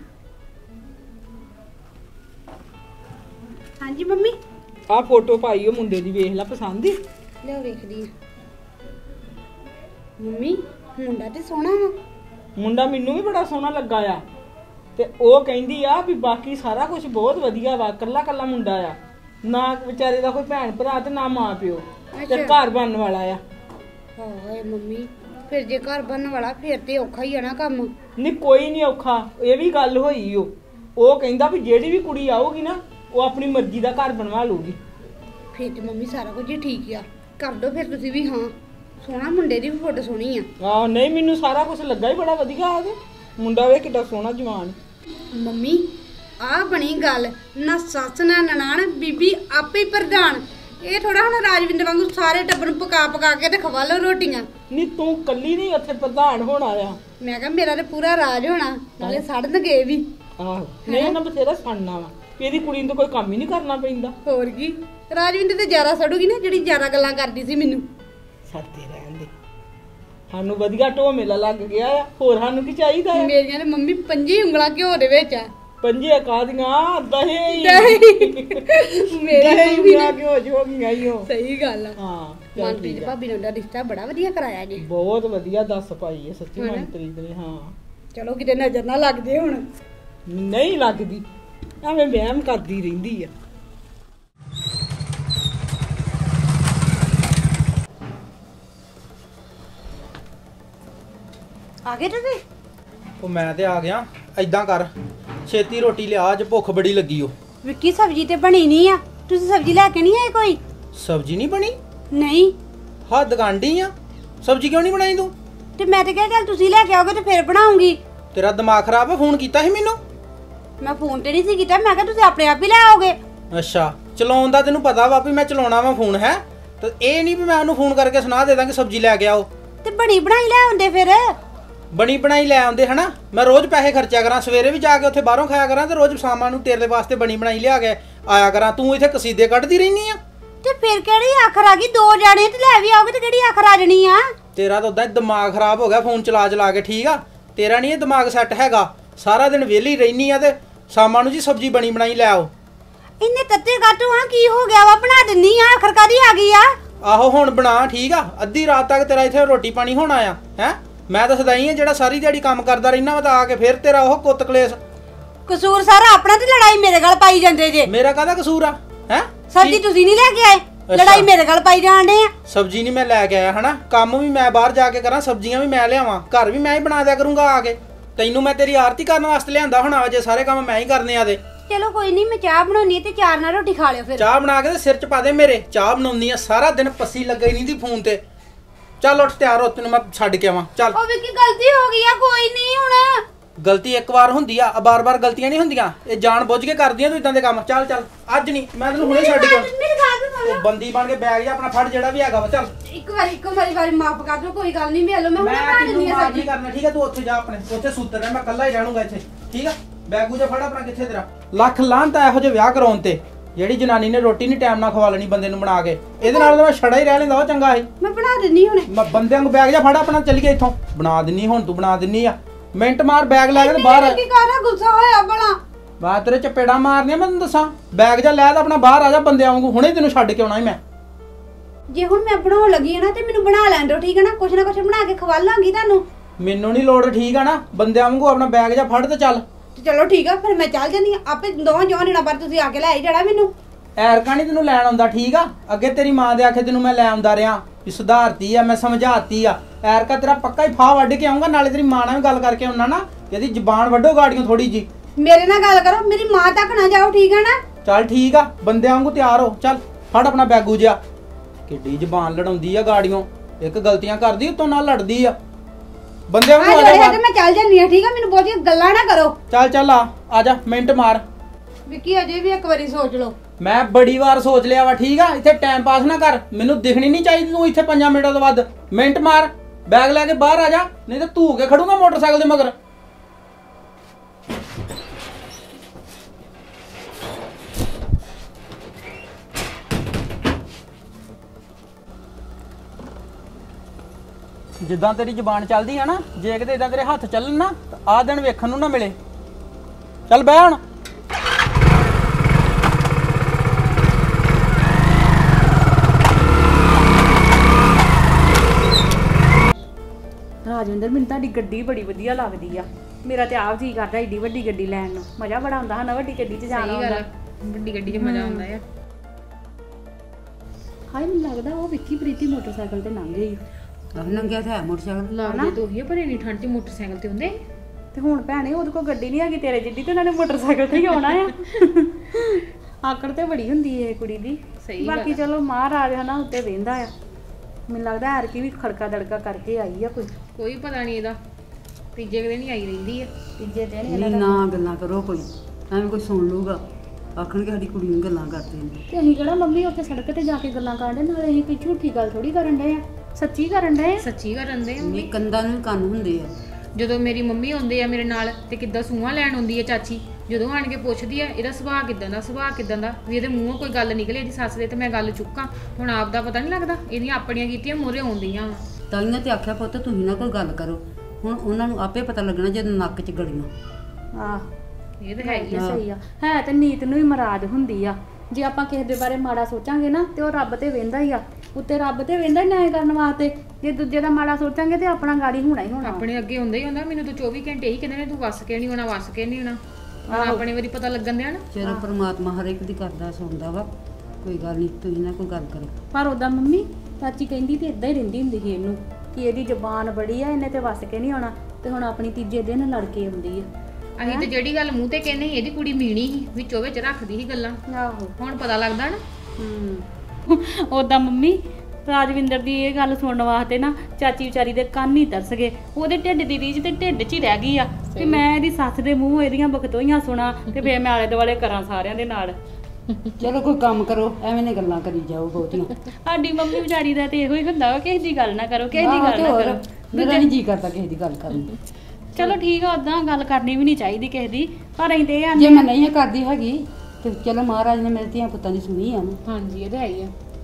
ਹਾਂਜੀ ਮੰਮੀ। ਆ ਫੋਟੋ ਪਾਈ ਉਹ ਮੁੰਡੇ ਦੀ, ਵੇਖ ਲੈ ਪਸੰਦ ਹੀ। ਲਿਓ ਵੇਖਦੀ ਮੰਮੀ, ਮੁੰਡਾ ਤੇ ਸੋਹਣਾ ਵਾ। ਮੁੰਡਾ ਮੈਨੂੰ ਵੀ ਬੜਾ ਸੋਹਣਾ ਲੱਗਾ ਆ ਤੇ ਉਹ ਕਹਿੰਦੀ ਆ ਵੀ ਬਾਕੀ ਸਾਰਾ ਕੁਝ ਬਹੁਤ ਵਧੀਆ ਵਾ, ਕੱਲਾ ਕੱਲਾ ਮੁੰਡਾ ਆ, ਨਾ ਵਿਚਾਰੇ ਦਾ ਕੋਈ ਭੈਣ ਭਰਾ ਤੇ ਨਾ ਮਾਂ ਪਿਓ, ਤੇ ਘਰ ਬਣਨ ਵਾਲਾ ਆ। ਹਾਏ ਮੰਮੀ, ਫਿਰ ਜੇ ਘਰ ਬਣਨ ਵਾਲਾ ਫਿਰ ਤੇ ਔਖਾ ਹੀ ਆ ਨਾ ਕੰਮ। ਨਹੀਂ ਕੋਈ ਨਹੀਂ ਔਖਾ, ਇਹ ਵੀ ਗੱਲ ਹੋਈ ਉਹ ਕਹਿੰਦਾ ਵੀ ਜਿਹੜੀ ਵੀ ਕੁੜੀ ਆਊਗੀ ਨਾ ਉਹ ਆਪਣੀ ਮਰਜ਼ੀ ਦਾ ਘਰ ਬਣਵਾ ਲੂਗੀ। ਫਿਰ ਤੇ ਮੰਮੀ ਸਾਰਾ ਕੁਝ ਹੀ ਠੀਕ ਆ, ਕਰ ਦੋ ਫਿਰ ਤੁਸੀਂ ਵੀ। ਹਾਂ ਸੋਹਣਾ, ਮੁੰਡੇ ਦੀ ਵੀ ਫੋਟੋ ਸੋਹਣੀ ਆ। ਆਹ ਨਹੀਂ ਮੈਨੂੰ ਸਾਰਾ ਕੁਝ ਲੱਗਾ ਹੀ ਬੜਾ ਵਧੀਆ ਆ ਤੇ ਮੁੰਡਾ ਵੇ ਕਿੱਡਾ ਸੋਹਣਾ ਜਵਾਨ। ਮੰਮੀ ਆ ਬਣੀ ਗੱਲ, ਨਾ ਸੱਸ ਨਾ ਨਨਾਣ, ਬੀਬੀ ਆਪੇ ਹੀ ਪ੍ਰਧਾਨ। ਇਹ ਥੋੜਾ ਹੁਣ ਰਾਜਵਿੰਦਰ ਵਾਂਗੂ ਸਾਰੇ ਟੱਬਰ ਨੂੰ ਪਕਾ ਪਕਾ ਕੇ ਤੇ ਖਵਾ ਲਓ ਰੋਟੀਆਂ। ਨਹੀਂ ਤੂੰ ਕੱਲੀ ਨਹੀਂ ਉੱਥੇ ਪ੍ਰਧਾਨ ਹੋਣਾ ਆ। ਮੈਂ ਕਿਹਾ ਮੇਰਾ ਤੇ ਪੂਰਾ ਰਾਜ ਹੋਣਾ, ਨਾਲੇ ਸੜਨ ਗਏ ਵੀ। ਆਹੋ ਨਹੀਂ ਉਹਨਾਂ ਬਥੇਰਾ ਸੜਨਾ ਵਾ, ਇਹਦੀ ਕੁੜੀ ਨੂੰ ਤਾਂ ਕੋਈ ਕੰਮ ਹੀ ਨਹੀਂ ਕਰਨਾ ਪੈਂਦਾ। ਹੋਰ ਕੀ, ਰਾਜਵਿੰਦਰ ਤੇ ਜ਼ਿਆਦਾ ਸੜੂਗੀ ਨਾ, ਜਿਹੜੀ ਜ਼ਿਆਦਾ ਗੱਲਾਂ ਕਰਦੀ ਸੀ ਮੈਨੂੰ। ਸੜਦੇ ਰਹਿਣ ਦੇ, ਸਾਨੂੰ ਵਧੀਆ ਢੋ ਮੇਲਾ ਲੱਗ ਗਿਆ ਆ, ਹੋਰ ਸਾਨੂੰ ਕੀ ਚਾਹੀਦਾ ਆ। ਮੇਰੀਆਂ ਨੇ ਮੰਮੀ 5 ਉਂਗਲਾਂ ਘਿਓ ਦੇ ਵਿੱਚ ਆ। 5 ਕਾਦੀਆਂ ਦਹੇ ਮੇਰੀ ਮੰਮੀ ਨੇ ਕਿਉਂ ਜੋ ਗਈਆਂ ਈਓ। ਸਹੀ ਗੱਲ ਆ। ਹਾਂ ਚੱਲ ਮਨਪ੍ਰੀਤ ਠੀਕ ਆ। ਭਾਬੀ ਨੇ ਦਾ ਰਿਸ਼ਤਾ ਬੜਾ ਵਧੀਆ ਕਰਾਇਆ ਜੀ। ਬਹੁਤ ਵਧੀਆ ਦੱਸ ਪਾਈ ਹੈ ਸੱਚੀ ਹਨਾ? ਮਨਪ੍ਰੀਤ ਨੇ। ਹਾਂ ਚਲੋ ਕਿਤੇ ਨਜ਼ਰ ਨਾ ਲੱਗ ਜੇ ਹੁਣ। ਨਹੀਂ ਲੱਗਦੀ, ਐਵੇਂ ਵਹਿਮ ਕਰਦੀ ਰਹਿੰਦੀ ਆ। ਆ ਗਏ ਤੁਸੀਂ? ਉਹ ਮੈਂ ਤੇ ਆ ਗਿਆ। ਐਦਾਂ ਕਰ, ਛੇਤੀ ਰੋਟੀ ਲਿਆ, ਅੱਜ ਭੁੱਖ ਬੜੀ ਲੱਗੀ ਓ। ਵਿੱਕੀ ਸਬਜ਼ੀ ਤੇ ਬਣੀ ਨਹੀਂ ਆ, ਤੁਸੀਂ ਸਬਜ਼ੀ ਲੈ ਕੇ ਨਹੀਂ ਆਏ ਕੋਈ? ਸਬਜ਼ੀ ਨਹੀਂ ਬਣੀ? ਨਹੀਂ। ਹੱਦ ਗਾਂਢੀ ਆ, ਸਬਜ਼ੀ ਕਿਉਂ ਨਹੀਂ ਬਣਾਈ ਤੂੰ? ਤੇ ਮੈਂ ਤੇ ਕਿਹਾ ਚੱਲ ਤੁਸੀਂ ਲੈ ਕੇ ਆਓਗੇ ਤੇ ਫਿਰ ਬਣਾਉਂਗੀ। ਤੇਰਾ ਦਿਮਾਗ ਖਰਾਬ ਆ, ਫੋਨ ਕੀਤਾ ਸੀ ਮੈਨੂੰ? ਮੈਂ ਫੋਨ ਤੇ ਨਹੀਂ ਸੀ ਕੀਤਾ, ਮੈਂ ਕਿਹਾ ਤੁਸੀਂ ਆਪਣੇ ਆਪ ਹੀ ਲੈ ਆਓਗੇ। ਅੱਛਾ, ਚਲਾਉਣ ਦਾ ਤੈਨੂੰ ਪਤਾ ਵਾ ਵੀ ਮੈਂ ਚਲਾਉਣਾ ਵਾ ਫੋਨ, ਹੈ? ਤੇ ਇਹ ਨਹੀਂ ਵੀ ਮੈਂ ਉਹਨੂੰ ਫੋਨ ਕਰਕੇ ਸੁਣਾ ਦੇ ਦਾਂ ਕਿ ਸਬਜ਼ੀ ਲੈ ਕੇ ਆਓ। ਤੇ ਬਣੀ ਬਣਾਈ ਲੈ ਆਉਂਦੇ ਫਿਰ। ਬਣੀ ਬਣਾਈ ਲੈ ਆਉਂਦੇ ਹਨਾ, ਮੈਂ ਰੋਜ਼ ਪੈਸੇ ਖਰਚਿਆ ਕਰਾਂ, ਸਵੇਰੇ ਵੀ ਜਾ ਕੇ ਉੱਥੇ ਬਾਹਰੋਂ ਖਾਇਆ ਕਰਾਂ ਤੇ ਰੋਜ਼ ਸ਼ਾਮਾਂ ਨੂੰ ਤੇਰੇ ਵਾਸਤੇ ਬਣੀ ਬਣਾਈ ਲਿਆ ਕੇ ਆਇਆ ਕਰਾਂ। ਤੂੰ ਇੱਥੇ ਕਸੀਦੇ ਕੱਢਦੀ ਰਹਿਨੀ ਆ। ਤੇ ਫਿਰ ਕਿਹੜੀ ਆਖਰ ਆ ਗਈ? 2 ਜਾਣੇ ਤੇ ਲੈ ਵੀ ਆਓਗੇ ਤੇ ਕਿਹੜੀ ਆਖਰ ਆ ਜਣੀ ਆ? ਤੇਰਾ ਤਾਂ ਉਦਾਂ ਹੀ ਦਿਮਾਗ ਖਰਾਬ ਹੋ ਗਿਆ ਫੋਨ ਚਲਾ ਚਲਾ ਕੇ, ਠੀਕ ਆ? ਤੇਰਾ ਨਹੀਂ ਇਹ ਦਿਮਾਗ ਸੈੱਟ ਹੈਗਾ। ਸਾਰਾ ਦਿਨ ਵਿਹਲੀ ਰਹਿਨੀ ਆ ਤੇ ਸ਼ਾਮਾਂ ਨੂੰ ਜੀ ਸਬਜ਼ੀ ਬਣੀ ਬਣਾਈ ਲੈ ਆਓ। ਇੰਨੇ ਤੱਤੇ ਕਾਟੂ ਆ, ਕੀ ਹੋ ਗਿਆ ਵਾ? ਬਣਾ ਦਿੰਨੀ ਆ, ਆਖਰ ਕਾਦੀ ਆ ਗਈ ਆ? ਆਹੋ ਹੁਣ ਬਣਾ, ਠੀਕ ਆ? ਅੱਧੀ ਰਾਤ ਤੱਕ ਤੇਰਾ ਇੱਥੇ ਰੋਟੀ ਪਾਣੀ ਹੋਣਾ ਆ, ਹੈ? ਮੈਂ ਤਾਂ ਸਦਾਈ ਆ ਜਿਹੜਾ ਸਾਰੀ ਦਿਹਾੜੀ ਕੰਮ ਕਰਦਾ ਰਹਿਣਾ ਵਾ, ਤਾਂ ਆ ਕੇ ਫਿਰ ਤੇਰਾ ਉਹ ਕੁੱਤ ਕਲੇਸ਼। ਕਸੂਰ ਸਾਰਾ ਆਪਣਾ ਤੇ ਲੜਾਈ ਮੇਰੇ ਗਲ ਪਾਈ ਜਾਂਦੇ ਜੇ। ਮੇਰਾ ਕਾਹਦਾ ਕਸੂਰ ਆ? ਹੈ ਸਬਜ਼ੀ ਤੁਸੀਂ ਨਹੀਂ ਲੈ ਕੇ ਆਏ, ਲੜਾਈ ਮੇਰੇ ਗਲ ਪਾਈ ਜਾਂਦੇ ਆ। ਸਬਜ਼ੀ ਨਹੀਂ ਮੈਂ ਲੈ ਕੇ ਆਇਆ ਹਨਾ, ਕੰਮ ਵੀ ਮੈਂ ਬਾਹਰ ਜਾ ਕੇ ਕਰਾਂ, ਸਬਜ਼ੀਆਂ ਵੀ ਮੈਂ ਲਿਆਵਾਂ, ਘਰ ਵੀ ਮੈਂ ਹੀ ਬਣਾ ਦਿਆ ਕਰੂੰਗਾ ਆ ਕੇ। ਤੈਨੂੰ ਮੈਂ ਤੇਰੀ ਆਰਤੀ ਕਰਨ ਵਾਸਤੇ ਲਿਆਂਦਾ ਹੋਣਾ ਜੇ ਸਾਰੇ ਕੰਮ ਮੈਂ ਹੀ ਕਰਨੇ ਆ ਦੇ। ਚਲੋ ਕੋਈ ਨਹੀਂ, ਮੈਂ ਚਾਹ ਬਣਾਉਣੀ ਤੇ 4 ਨਾਲ ਰੋਟੀ ਖਾ ਲਿਓ ਫਿਰ। ਚਾਹ ਬਣਾ ਕੇ ਤੇ ਸਿਰ 'ਚ ਪਾ ਦੇ ਮੇਰੇ। ਚਾਹ ਬਣਾਉਣੀ ਆ, ਸਾਰਾ ਦਿਨ ਪੱਸੀ ਲੱਗੀ ਨਹੀਂ ਦੀ ਫੋਨ ਤੇ। ਚੱਲ ਉੱਠ ਤਿਆਰ ਹੋ, ਤੈਨੂੰ ਮੈਂ ਛੱਡ ਕੇ ਆਵਾਂ। ਚੱਲ। ਉਹ ਵੀ ਕੀ ਗਲਤੀ ਹੋ ਗਈ ਆ, ਕੋਈ ਨਹੀਂ ਹੁਣ। ਗਲਤੀ ਇੱਕ ਵਾਰ ਹੁੰਦੀ ਆ, ਬਾਰ-ਬਾਰ ਗਲਤੀਆਂ ਨਹੀਂ ਹੁੰਦੀਆਂ। ਇਹ ਜਾਣ ਬੁੱਝ ਕੇ ਕਰਦੀਆਂ ਤੂੰ ਇਦਾਂ ਦੇ ਕੰਮ। ਚੱਲ ਚੱਲ, ਅੱਜ ਨਹੀਂ, ਮੈਂ ਤੈਨੂੰ ਹੁਣੇ ਛੱਡ ਕੇ ਆਉਂ। ਮੇਰੀ ਗੱਲ ਸੁਣੋ। ਉਹ ਬੰਦੀ ਬਣ ਕੇ ਬੈਗ ਜਾ ਆਪਣਾ ਫੜ ਜਿਹੜਾ ਵੀ ਹੈਗਾ ਵਾ। ਚੱਲ ਇੱਕ ਵਾਰੀ ਮਾਫ ਕਰ ਦਿਓ, ਕੋਈ ਗੱਲ ਨਹੀਂ, ਮੈਂ ਲਓ, ਮੈਂ ਹੁਣੇ ਬਣਾ ਤੈਨੂੰ ਦਿੰਦੀ ਆ ਮਾਫ ਸਬਜ਼ੀ। ਨਹੀਂ ਕਰਨਾ, ਠੀਕ ਆ? ਤੂੰ ਉੱਥੇ ਜਾ, ਆਪਣੇ ਉੱਥੇ ਸੁੱਤਰ ਰਹਿ, ਮੈਂ ਇਕੱਲਾ ਹੀ ਰਹਿਣੂਗਾ ਇੱਥੇ, ਠੀਕ ਆ? ਬੈਗੂ ਜਾ ਫੜ ਆਪਣਾ। ਕਿੱਥੇ ਤੇਰਾ ਲੱਖ ਲਾਂਤਾ ਇਹੋ ਜਿਹੇ ਵਿਆਹ ਕਰਾਉਣ ਤੇ, ਜਿਹੜੀ ਜਨਾਨੀ ਨੇ ਰੋਟੀ ਨਹੀਂ ਟਾਈਮ ਨਾਲ ਖਵਾ ਲੈਣੀ ਬੰਦੇ ਨੂੰ ਬਣਾ ਕੇ। ਇਹਦੇ ਨਾਲ ਤਾਂ ਮੈਂ ਛੜਾ ਹੀ ਰਹਿ ਲੈਂਦਾ, ਉਹ ਚੰਗਾ ਸੀ। ਮੈਂ ਬਣਾ ਦਿੰਨੀ ਹੁਣੇ। ਮੈਂ ਬੰਦਿਆਂ ਨੂੰ ਬੈਗ ਜਾ ਫੜ ਆਪਣਾ, ਚੱਲੀਏ ਇੱਥੋਂ। ਬਣਾ ਦਿੰਨੀ ਹੁਣ, ਤੂੰ ਬਣਾ ਦਿੰਨੀ ਆ। ਮਿੰਟ ਮਾਰ ਬੈਗ ਲੈ ਕੇ ਤੇ ਬਾਹਰ ਆ। ਕੀ ਕਰ ਰਿਹਾ? ਗੁੱਸਾ ਹੋਇਆ ਬੜਾ। ਬਾਹਰ ਤੇਰੇ ਚਪੇੜਾ ਮਾਰਨੀਆਂ ਮੈਂ ਤੈਨੂੰ ਦੱਸਾਂ। ਬੈਗ ਜਾ ਲੈ ਤਾਂ ਆਪਣਾ ਬਾਹਰ ਆ ਜਾ, ਬੰਦਿਆਂ ਵਾਂਗੂ। ਹੁਣੇ ਤੈਨੂੰ ਛੱਡ ਕੇ ਆਉਣਾ ਹੀ ਮੈਂ। ਜੇ ਹੁਣ ਮੈਂ ਬਣਾਉਣ ਲੱਗੀ ਆ ਨਾ ਤੇ ਮੈਨੂੰ ਬਣਾ ਲੈਣ ਦਿਓ, ਠੀਕ ਹੈ ਨਾ? ਕੁਛ ਨਾ ਕੁਛ ਬਣਾ ਕੇ ਖਵਾ ਲਾਂਗੀ ਤੁਹਾਨੂੰ। ਮੈਨੂੰ ਨਹੀਂ ਲੋੜ, ਠੀਕ ਆ ਨਾ? ਬੰਦਿਆਂ ਵਾਂਗੂ ਆਪਣਾ ਬੈਗ ਜਾ ਫੜ ਤੇ ਚੱਲ। ਤੇ ਚਲੋ ਠੀਕ ਆ, ਫਿਰ ਮੈਂ ਚੱਲ ਜਾਂਦੀ ਆ। ਆਪੇ ਦੋਵਾਂ ਦਿਨਾਂ ਬਾਅਦ ਤੁਸੀਂ ਆ ਕੇ ਲੈ ਆਈ ਜਾਣਾ ਮੈਨੂੰ। ਐਰਕਾ ਨਹੀਂ ਤੈਨੂੰ ਲੈਣ ਆਉਂਦਾ, ਠੀਕ ਆ? ਅੱਗੇ ਤੇਰੀ ਮਾਂ ਦੇ ਆਖੇ ਤੈਨੂੰ ਮੈਂ ਲੈ ਆਉਂਦਾ ਰਿਹਾ ਵੀ ਸੁਧਾਰਤੀ ਆ, ਮੈਂ ਸਮਝਾਤੀ ਆ। ਐਰਕਾ ਤੇਰਾ ਪੱਕਾ ਹੀ ਫਾਹ ਵੱਢ ਕੇ ਆਉਂਗਾ, ਨਾਲੇ ਤੇਰੀ ਮਾਂ ਨਾਲ ਵੀ ਗੱਲ ਕਰਕੇ ਆਉਣਾ ਨਾ। ਇਹਦੀ ਜ਼ਬਾਨ ਵੱਢੋ ਗਾੜੀਆਂ ਥੋੜੀ ਜੀ। ਮੇਰੇ ਨਾਲ ਗੱਲ ਕਰੋ, ਮੇਰੀ ਮਾਂ ਤੱਕ ਨਾ ਜਾਓ, ਠੀਕ ਹੈ ਨਾ? ਚੱਲ ਠੀਕ ਆ, ਬੰਦਿਆਂ ਵਾਂਗੂ ਤਿਆਰ ਹੋ। ਚੱਲ ਫੜ ਆਪਣਾ ਬੈਗੂ ਜਿਹਾ। ਕਿੱਡੀ ਜ਼ਬਾਨ ਲੜਾਉਂਦੀ ਆ ਗਾੜੀਆਂ, ਇੱਕ ਗਲਤੀਆਂ ਕਰਦੀ ਉਤੋਂ ਨਾਲ ਲੜਦੀ ਆ। ਬੰਦਿਆਂ ਵਾਂਗੂ ਆ ਜਾ ਬਾਹਰ। ਮੈਂ ਚੱਲ ਜਾਂਦੀ ਆ, ਠੀਕ ਆ? ਮੈਨੂੰ ਬਹੁਤੀਆਂ ਗੱਲਾਂ ਨਾ ਕਰੋ। ਚੱਲ ਚੱਲ ਆ ਜਾ, ਮਿੰਟ ਮਾਰ। ਵਿੱਕੀ ਅਜੇ ਵੀ ਇੱਕ ਵਾਰੀ ਸੋਚ ਲਓ। ਮੈਂ ਬੜੀ ਵਾਰ ਸੋਚ ਲਿਆ ਵਾ, ਠੀਕ ਆ? ਇੱਥੇ ਟਾਈਮ ਪਾਸ ਨਾ ਕਰ, ਮੈਨੂੰ ਦਿਖਣੀ ਨਹੀਂ ਚਾਹੀਦੀ ਤੂੰ ਇੱਥੇ 5 ਮਿੰਟਾਂ ਤੋਂ ਵੱਧ। ਮਿੰਟ ਮਾਰ, ਬੈਗ ਲੈ ਕੇ ਬਾਹਰ ਆ ਜਾ, ਨਹੀਂ ਤਾਂ ਧੂ ਕੇ ਖੜੂਗਾ ਮੋਟਰਸਾਈਕਲ ਦੇ ਮਗਰ। ਜਿੱਦਾਂ ਤੇਰੀ ਜ਼ੁਬਾਨ ਚੱਲਦੀ ਆ ਨਾ, ਜੇ ਕਿਤੇ ਇਦਾਂ ਤੇਰੇ ਹੱਥ ਚੱਲਣ ਨਾ ਤਾਂ ਆਹ ਦਿਨ ਵੇਖਣ ਨੂੰ ਨਾ ਮਿਲੇ। ਚੱਲ ਬਹਿ ਹੁਣ। ਰਾਜਵਿੰਦਰ ਮੈਨੂੰ ਤੁਹਾਡੀ ਗੱਡੀ ਬੜੀ ਵਧੀਆ ਲੱਗਦੀ ਆ। ਮੇਰਾ ਤੇ ਆਪ ਜੀ ਕਰਦਾ ਏਡੀ ਵੱਡੀ ਗੱਡੀ ਲੈਣ ਨੂੰ, ਮਜ਼ਾ ਬੜਾ ਆਉਂਦਾ ਹਨਾ ਵੱਡੀ ਗੱਡੀ 'ਚ ਜਾਣਾ ਸਹੀ ਗੱਲ ਹੁੰਦਾ। ਆ, ਵੱਡੀ ਗੱਡੀ 'ਚ ਮਜ਼ਾ ਆਉਂਦਾ ਆ। ਹਾਏ ਮੈਨੂੰ ਲੱਗਦਾ ਉਹ ਵਿੱਕੀ ਪ੍ਰੀਤੀ ਮੋਟਰਸਾਈਕਲ ਤੇ ਲੰਘ ਗਈ। ਨੰਗਿਆ ਤੇ ਹੈ ਮੋਟਰਸਾਈਕਲ। ਲੱਗਦੇ ਤਾਂ ਉਹੀ ਆ, ਪਰ ਇੰਨੀ ਠੰਡ 'ਚ ਮੋਟਰਸਾਈਕਲ ਤੇ ਹੁੰਦੇ। ਤੇ ਹੁਣ ਭੈਣੇ ਉਹਦੇ ਕੋਲ ਗੱਡੀ ਨਹੀਂ ਹੈਗੀ ਤੇਰੇ ਜਿੱਡੀ, ਤੇ ਉਹਨਾਂ ਨੇ ਮੋਟਰਸਾਈਕਲ ਤੇ ਹੀ ਆਉਣਾ ਆ। ਆਕੜ ਤੇ ਬੜੀ ਹੁੰਦੀ ਏ ਕੁੜੀ ਦੀ। ਸਹੀ ਗੱਲ ਬਾਕੀ ਚਲੋ ਮਹਾਰਾਜ ਹਨਾ ਉੱਤੇ ਵਹਿੰਦਾ ਆ। ਮੈਨੂੰ ਲੱਗਦਾ ਐਰਕੀ ਵੀ ਖੜਕਾ ਦੜਕਾ ਕਰਕੇ ਆਈ ਆ ਕੋਈ ਪਤਾ ਨਹੀਂ ਇਹਦਾ, ਤੀਜੇ ਕੁ ਦਿਨ ਹੀ ਆਈ ਰਹਿੰਦੀ ਆ। ਤੀਜੇ ਦਿਨ ਹੀ ਨਹੀਂ ਨਾ ਗੱਲਾਂ ਕਰੋ ਕੋਈ, ਐਵੇਂ ਕੋਈ ਸੁਣ ਲੂਗਾ ਆਖਣਗੇ ਸਾਡੀ ਕੁੜੀ ਨੂੰ ਗੱਲਾਂ ਕਰਦੇ ਨੇ। ਤੇ ਅਸੀਂ ਕਿਹੜਾ ਮੰਮੀ ਉੱਥੇ ਸੜਕ ਤੇ ਜਾ ਕੇ ਗੱਲਾਂ ਕਰਨ ਦੇ, ਨਾਲੇ ਅਸੀਂ ਕੋਈ ਝੂਠੀ ਗੱਲ ਥੋੜੀ ਕਰਨ ਦੇ ਆ, ਸੱਚੀ ਕਰਨ ਦੇ ਆ। ਸੱਚੀ ਕਰਨ ਦੇ ਨਹੀਂ ਕੰਦਾਂ ਨੂੰ ਕੰਨ ਹੁੰਦੇ ਆ। ਜਦੋਂ ਮੇਰੀ ਮੰਮੀ ਆਉਂਦੇ ਆ ਮੇਰੇ ਨਾਲ ਤੇ ਕਿੱਦਾਂ ਸੂਹਾਂ ਲੈਣ ਆਉਂਦੀ ਆ ਚਾਚੀ, ਜਦੋਂ ਆਣ ਕੇ ਪੁੱਛਦੀ ਆ ਇਹਦਾ ਸੁਭਾਅ ਕਿੱਦਾਂ ਦਾ, ਸੁਭਾਅ ਕਿੱਦਾਂ ਦਾ, ਵੀ ਇਹਦੇ ਮੂੰਹੋਂ ਕੋਈ ਗੱਲ ਨਿਕਲੇ ਇਹਦੀ ਸੱਸ ਦੇ ਤੇ ਮੈਂ ਗੱਲ ਚੁੱਕਾਂ। ਹੁਣ ਆਪ ਦਾ ਪਤਾ ਨਹੀਂ ਲੱਗਦਾ, ਇਹਦੀਆਂ ਆਪਣੀਆਂ ਕੀਤੀਆਂ ਮੂਹਰੇ ਆਉਂਦੀਆਂ ਵਾ। ਤਾਈਆਂ ਤੇ ਆਖਿਆ ਪੁੱਤ ਤੁਸੀਂ ਨਾ ਕੋਈ ਗੱਲ ਕਰੋ, ਹੁਣ ਉਹਨਾਂ ਨੂੰ ਆਪੇ ਪਤਾ ਲੱਗਣਾ ਜਦੋਂ ਨੱਕ 'ਚ ਗਲੀਆਂ। ਆਹ ਇਹ ਤਾਂ ਹੈ ਹੀ ਆ। ਸਹੀ ਆ, ਹੈ ਤੇ ਨੀਤ ਨੂੰ ਹੀ ਮਰਾਦ ਹੁੰਦੀ ਆ। ਜੇ ਆਪਾਂ ਕਿਸੇ ਦੇ ਬਾਰੇ ਮਾੜਾ ਸੋਚਾਂਗੇ ਨਾ ਤੇ ਉਹ ਰੱਬ ਤੇ ਵਹਿੰਦਾ ਹੀ ਆ, ਉੱਤੇ ਰੱਬ ਤੇ ਵਹਿੰਦਾ ਹੀ ਨਿਆਂ ਕਰਨ ਵਾਸਤੇ। ਜੇ ਦੂਜੇ ਦਾ ਮਾੜਾ ਸੋਚਾਂਗੇ ਤੇ ਆਪਣਾ ਗਾੜੀ ਹੋਣਾ ਹੀ ਹੋਣਾ। ਆਪਣੇ ਅੱਗੇ ਹੁੰਦਾ ਹੀ ਹੁੰਦਾ, ਮੈਨੂੰ ਤਾਂ 24 ਘੰਟੇ ਹੀ ਕਹਿੰਦੇ ਨੇ ਤੂੰ ਵਸ ਕੇ ਨਹੀਂ ਹੋਣਾ, ਵਸ ਕੇ ਨਹੀਂ ਹੋਣਾ। ਹੁਣ ਆਪਣੇ ਵਾਰੀ ਪਤਾ ਲੱਗਣ ਦਿਆ ਨਾ। ਚਲੋ ਪਰਮਾਤਮਾ ਹਰ ਇੱਕ ਦੀ ਕਰਦਾ ਸੁਣਦਾ ਵਾ, ਕੋਈ ਗੱਲ ਨਹੀਂ ਤੁਸੀਂ ਨਾ ਕੋਈ ਗੱਲ ਕਰੋ। ਪਰ ਉਹਦਾ ਮੰਮੀ ਚਾਚੀ ਕਹਿੰਦੀ ਤੇ ਇਦਾਂ ਹੀ ਰਹਿੰਦੀ ਹੁੰਦੀ ਸੀ ਇਹਨੂੰ ਕਿ ਇਹਦੀ ਜ਼ਬਾਨ ਬੜੀ ਆ, ਇਹਨੇ ਤੇ ਵਸ ਕੇ ਨਹੀਂ ਆਉਣਾ। ਤੇ ਹੁਣ ਆਪਣੀ ਤੀਜੇ ਦਿਨ ਲੜ ਕੇ ਆਉਂਦੀ ਆ। ਅਸੀਂ ਤੇ ਜਿਹੜੀ ਗੱਲ ਮੂੰਹ ਤੇ ਕਹਿੰਦੇ ਸੀ ਇਹਦੀ ਕੁੜੀ ਮੀਣੀ ਸੀ, ਵਿੱਚੋਂ ਵਿੱਚ ਰੱਖਦੀ ਸੀ ਗੱਲਾਂ। ਆਹੋ ਹੁਣ ਪਤਾ ਲੱਗਦਾ ਨਾ। ਉਹਦਾ ਮੰਮੀ ਰਾਜਵਿੰਦਰ ਦੀ ਇਹ ਗੱਲ ਸੁਣਨ ਵਾਸਤੇ ਨਾ ਚਾਚੀ ਵਿਚਾਰੀ ਦੇ ਕੰਨ ਹੀ ਤਰਸ ਗਏ। ਉਹਦੇ ਢਿੱਡ ਦੀ ਰੀਝ ਤੇ ਢਿੱਡ 'ਚ ਹੀ ਰਹਿ ਗਈ ਆ ਕਿ ਮੈਂ ਇਹਦੀ ਸੱਸ ਦੇ ਮੂੰਹ ਇਹਦੀਆਂ ਬਕਤੋਈਆਂ ਸੁਣਾ ਤੇ ਫੇਰ ਮੈਂ ਆਲੇ ਦੁਆਲੇ ਕਰਾਂ ਸਾਰਿਆਂ ਦੇ ਨਾਲ। ਚਲੋ ਕੋਈ ਕੰਮ ਕਰੋ, ਐਵੇਂ ਨੇ ਗੱਲਾਂ ਕਰੀ ਜਾਓ ਬਹੁਤੀਆਂ। ਸਾਡੀ ਮੰਮੀ ਵਿਚਾਰੀ ਦਾ ਤੇ ਇਹੋ ਹੀ ਹੁੰਦਾ ਵਾ, ਕਿਸੇ ਦੀ ਗੱਲ ਨਾ ਕਰੋ, ਕਿਸੇ ਦੀ ਗੱਲ ਨਾ ਕਰੋ। ਮੇਰਾ ਨਹੀਂ ਜੀ ਕਰਦਾ ਕਿਸੇ ਦੀ ਗੱਲ ਕਰਨ ਨੂੰ। ਚਲੋ ਠੀਕ ਆ, ਉਦਾਂ ਗੱਲ ਕਰਨੀ ਵੀ ਨਹੀਂ ਚਾਹੀਦੀ ਕਿਸੇ ਦੀ, ਪਰ ਅਸੀਂ ਤੇ ਇਹ ਜੇ ਮੈਂ ਨਹੀਂ ਕਰਦੀ ਹੈਗੀ ਤੇ ਚਲੋ ਮਹਾਰਾਜ ਨੇ ਮੇਰੇ ਧੀਆਂ ਪੁੱਤਾਂ ਦੀ ਸੁਣੀ ਆ। ਹਾਂਜੀ ਇਹ ਤਾਂ ਹੈ ਹੀ ਆ।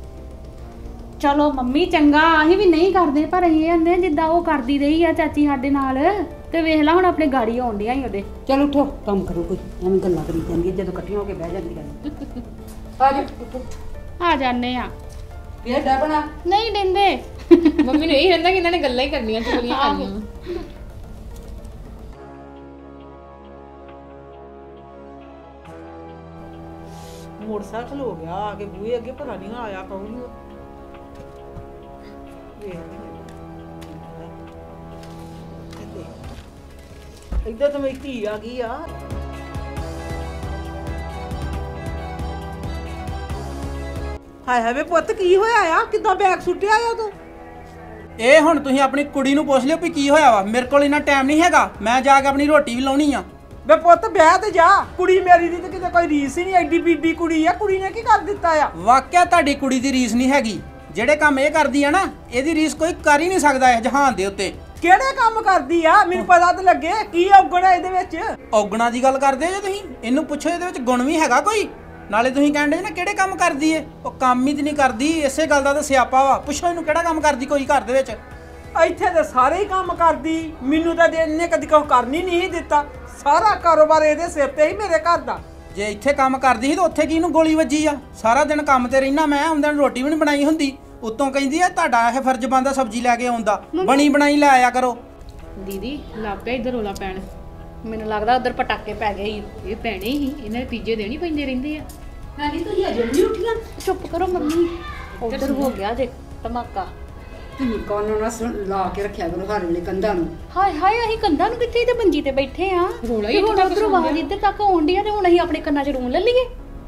ਚਲੋ ਮੰਮੀ ਚੰਗਾ, ਅਸੀਂ ਵੀ ਨਹੀਂ ਕਰਦੇ, ਪਰ ਅਸੀਂ ਇਹ ਕਹਿੰਦੇ ਜਿੱਦਾਂ ਉਹ ਕਰਦੀ ਰਹੀ ਆ ਚਾਚੀ ਸਾਡੇ ਨਾਲ, ਤੇ ਵੇਖ ਲਾ ਹੁਣ ਆਪਣੇ ਗਾੜੀ ਆਉਣ ਡਿਆ ਹੀ ਉਹਦੇ। ਚਲੋ ਉਠੋ ਕੰਮ ਕਰੋ, ਕੋਈ ਐਵੇਂ ਗੱਲਾਂ ਕਰੀ ਜਾਂਦੀਆਂ ਜਦੋਂ ਇਕੱਠੀਆਂ ਹੋ ਕੇ ਬਹਿ ਜਾਂਦੀਆਂ। ਆ ਜਾ ਆ ਜਾਂਦੇ ਆ। ਫੇਰ ਡਾ ਬਣਾ ਨਹੀਂ ਦਿੰਦੇ। ਮੰਮੀ ਨੂੰ ਇਹ ਰਹਿੰਦਾ ਕਿ ਇਹਨਾਂ ਨੇ ਗੱਲਾਂ ਹੀ ਕਰਨੀਆਂ, ਚੁਗਲੀਆਂ ਕਰਨੀਆਂ। ਮੋਟਰਸਾਈਕਲ ਹੋ ਗਿਆ ਆ ਕੇ ਬੂਹੇ ਅੱਗੇ, ਪਤਾ ਨਹੀਂ ਆਇਆ ਕੌਣ ਨੂੰ। ਇੱਧਰ ਤਾਂ ਮੇਰੀ ਧੀ ਆ ਗਈ ਆ। ਹਾਏ ਹਾਏ ਵੇ ਪੁੱਤ ਕੀ ਹੋਇਆ ਆ, ਕਿੱਦਾਂ ਬੈਗ ਸੁੱਟਿਆ ਆ ਤੂੰ? ਇਹ ਹੁਣ ਤੁਸੀਂ ਆਪਣੀ ਕੁੜੀ ਨੂੰ ਪੁੱਛ ਲਿਓ ਵੀ ਕੀ ਹੋਇਆ ਵਾ। ਮੇਰੇ ਕੋਲ ਇੰਨਾ ਟਾਈਮ ਨਹੀਂ ਹੈਗਾ, ਮੈਂ ਜਾ ਕੇ ਆਪਣੀ ਰੋਟੀ ਵੀ ਲਾਉਣੀ ਆ। ਵੇ ਪੁੱਤ ਵਿਆਹ ਤੇ ਜਾ, ਕੁੜੀ ਮੇਰੀ ਦੀ ਤੇ ਕਿਤੇ ਕੋਈ ਰੀਸ ਹੀ ਨਹੀਂ, ਐਡੀ ਬੀਬੀ ਕੁੜੀ ਆ। ਕੁੜੀ ਨੇ ਕੀ ਕਰ ਦਿੱਤਾ ਆ? ਵਾਕਿਆ ਤੁਹਾਡੀ ਕੁੜੀ ਦੀ ਰੀਸ ਨਹੀਂ ਹੈਗੀ। ਜਿਹੜੇ ਕੰਮ ਇਹ ਕਰਦੀ ਆ ਨਾ, ਇਹਦੀ ਰੀਸ ਕੋਈ ਕਰ ਹੀ ਨਹੀਂ ਸਕਦਾ ਇਸ ਜਹਾਨ ਦੇ ਉੱਤੇ। ਕਿਹੜੇ ਕੰਮ ਕਰਦੀ ਆ, ਮੈਨੂੰ ਪਤਾ ਤਾਂ ਲੱਗੇ ਕੀ ਔਗਣ ਆ ਇਹਦੇ ਵਿੱਚ। ਔਗਣਾ ਦੀ ਗੱਲ ਕਰਦੇ ਜੇ ਤੁਸੀਂ, ਇਹਨੂੰ ਪੁੱਛੋ ਇਹਦੇ ਵਿੱਚ ਗੁਣ ਵੀ ਹੈਗਾ ਕੋਈ। ਨਾਲੇ ਤੁਸੀਂ ਕਹਿੰਦੇ ਨਾ ਕਿਹੜੇ ਕੰਮ ਕਰਦੀ ਏ, ਉਹ ਕੰਮ ਹੀ ਤੇ ਨਹੀਂ ਕਰਦੀ। ਇਸੇ ਗੱਲ ਦਾ ਤਾਂ ਸਿਆਪਾ ਵਾ। ਪੁੱਛੋ ਇਹਨੂੰ ਕਿਹੜਾ ਕੰਮ ਕਰਦੀ ਕੋਈ ਘਰ ਦੇ ਵਿੱਚ। ਇੱਥੇ ਤੇ ਸਾਰੇ ਹੀ ਕੰਮ ਕਰਦੀ, ਮੈਨੂੰ ਤਾਂ ਇਹਨੇ ਕਦੀ ਕੁਛ ਕਰਨੀ ਨਹੀਂ ਦਿੱਤਾ। ਸਾਰਾ ਕਾਰੋਬਾਰ ਇਹਦੇ ਸਿਰ ਤੇ ਹੀ ਮੇਰੇ ਘਰ ਦਾ। ਜੇ ਇੱਥੇ ਕੰਮ ਕਰਦੀ ਸੀ ਤਾਂ ਉੱਥੇ ਕੀ ਨੂੰ ਗੋਲੀ ਵੱਜੀ ਆ? ਸਾਰਾ ਦਿਨ ਕੰਮ ਤੇ ਰਹਿਣਾ ਮੈਂ, ਆਉਂਦਿਆਂ ਨੂੰ ਰੋਟੀ ਵੀ ਨਹੀਂ ਬਣਾਈ ਹੁੰਦੀ। ਉੱਤੋਂ ਕਹਿੰਦੀ ਆ ਤੁਹਾਡਾ ਇਹ ਫਰਜ਼ ਬਣਦਾ ਸਬਜ਼ੀ ਲੈ ਕੇ ਆਉਂਦਾ, ਬਣੀ ਬਣਾਈ ਲੈ ਆਇਆ ਕਰੋ। ਦੀਦੀ ਲੱਗ ਪਿਆ ਇੱਧਰ ਰੋਲਾ ਪੈਣ। ਮੈਨੂੰ ਲੱਗਦਾ ਉਧਰ ਪਟਾਕੇ ਪੈ ਗਏ। ਇਹ ਪੈਣੇ ਹੀ, ਇਹਨਾਂ ਦੇ ਤੀਜੇ ਦਿਨ ਹੀ ਪੈਂਦੇ ਰਹਿੰਦੇ ਆ। ਨਾਨੀ ਤੁਸੀਂ ਅਜੇ ਨਹੀਂ ਉੱਠੀਆਂ? ਚੁੱਪ ਕਰੋ ਮੰਮੀ, ਉਧਰ ਹੋ ਗਿਆ ਜੇ ਧਮਾਕਾ। ਤੁਸੀਂ ਕੰਨ ਨਾਲ ਲਾ ਕੇ ਰੱਖਿਆ ਕਰੋ ਹਰ ਵੇਲੇ ਕੰਧਾਂ ਨੂੰ। ਹਾਏ ਹਾਏ, ਅਸੀਂ ਕੰਧਾਂ ਨੂੰ ਕਿੱਥੇ, ਤੇ ਮੰਜੀ ਤੇ ਬੈਠੇ ਆ। ਰੌਲਾ ਹੀ ਹੁਣ ਇੱਥੇ ਤੱਕ ਉਧਰੋਂ ਆਵਾਜ਼ ਇੱਧਰ ਤੱਕ ਆਉਣ ਡਈ ਆ, ਤੇ ਹੁਣ ਅਸੀਂ ਆਪਣੇ ਕੰਨਾਂ 'ਚ ਰੂੰ ਲੈ ਲਈਏ।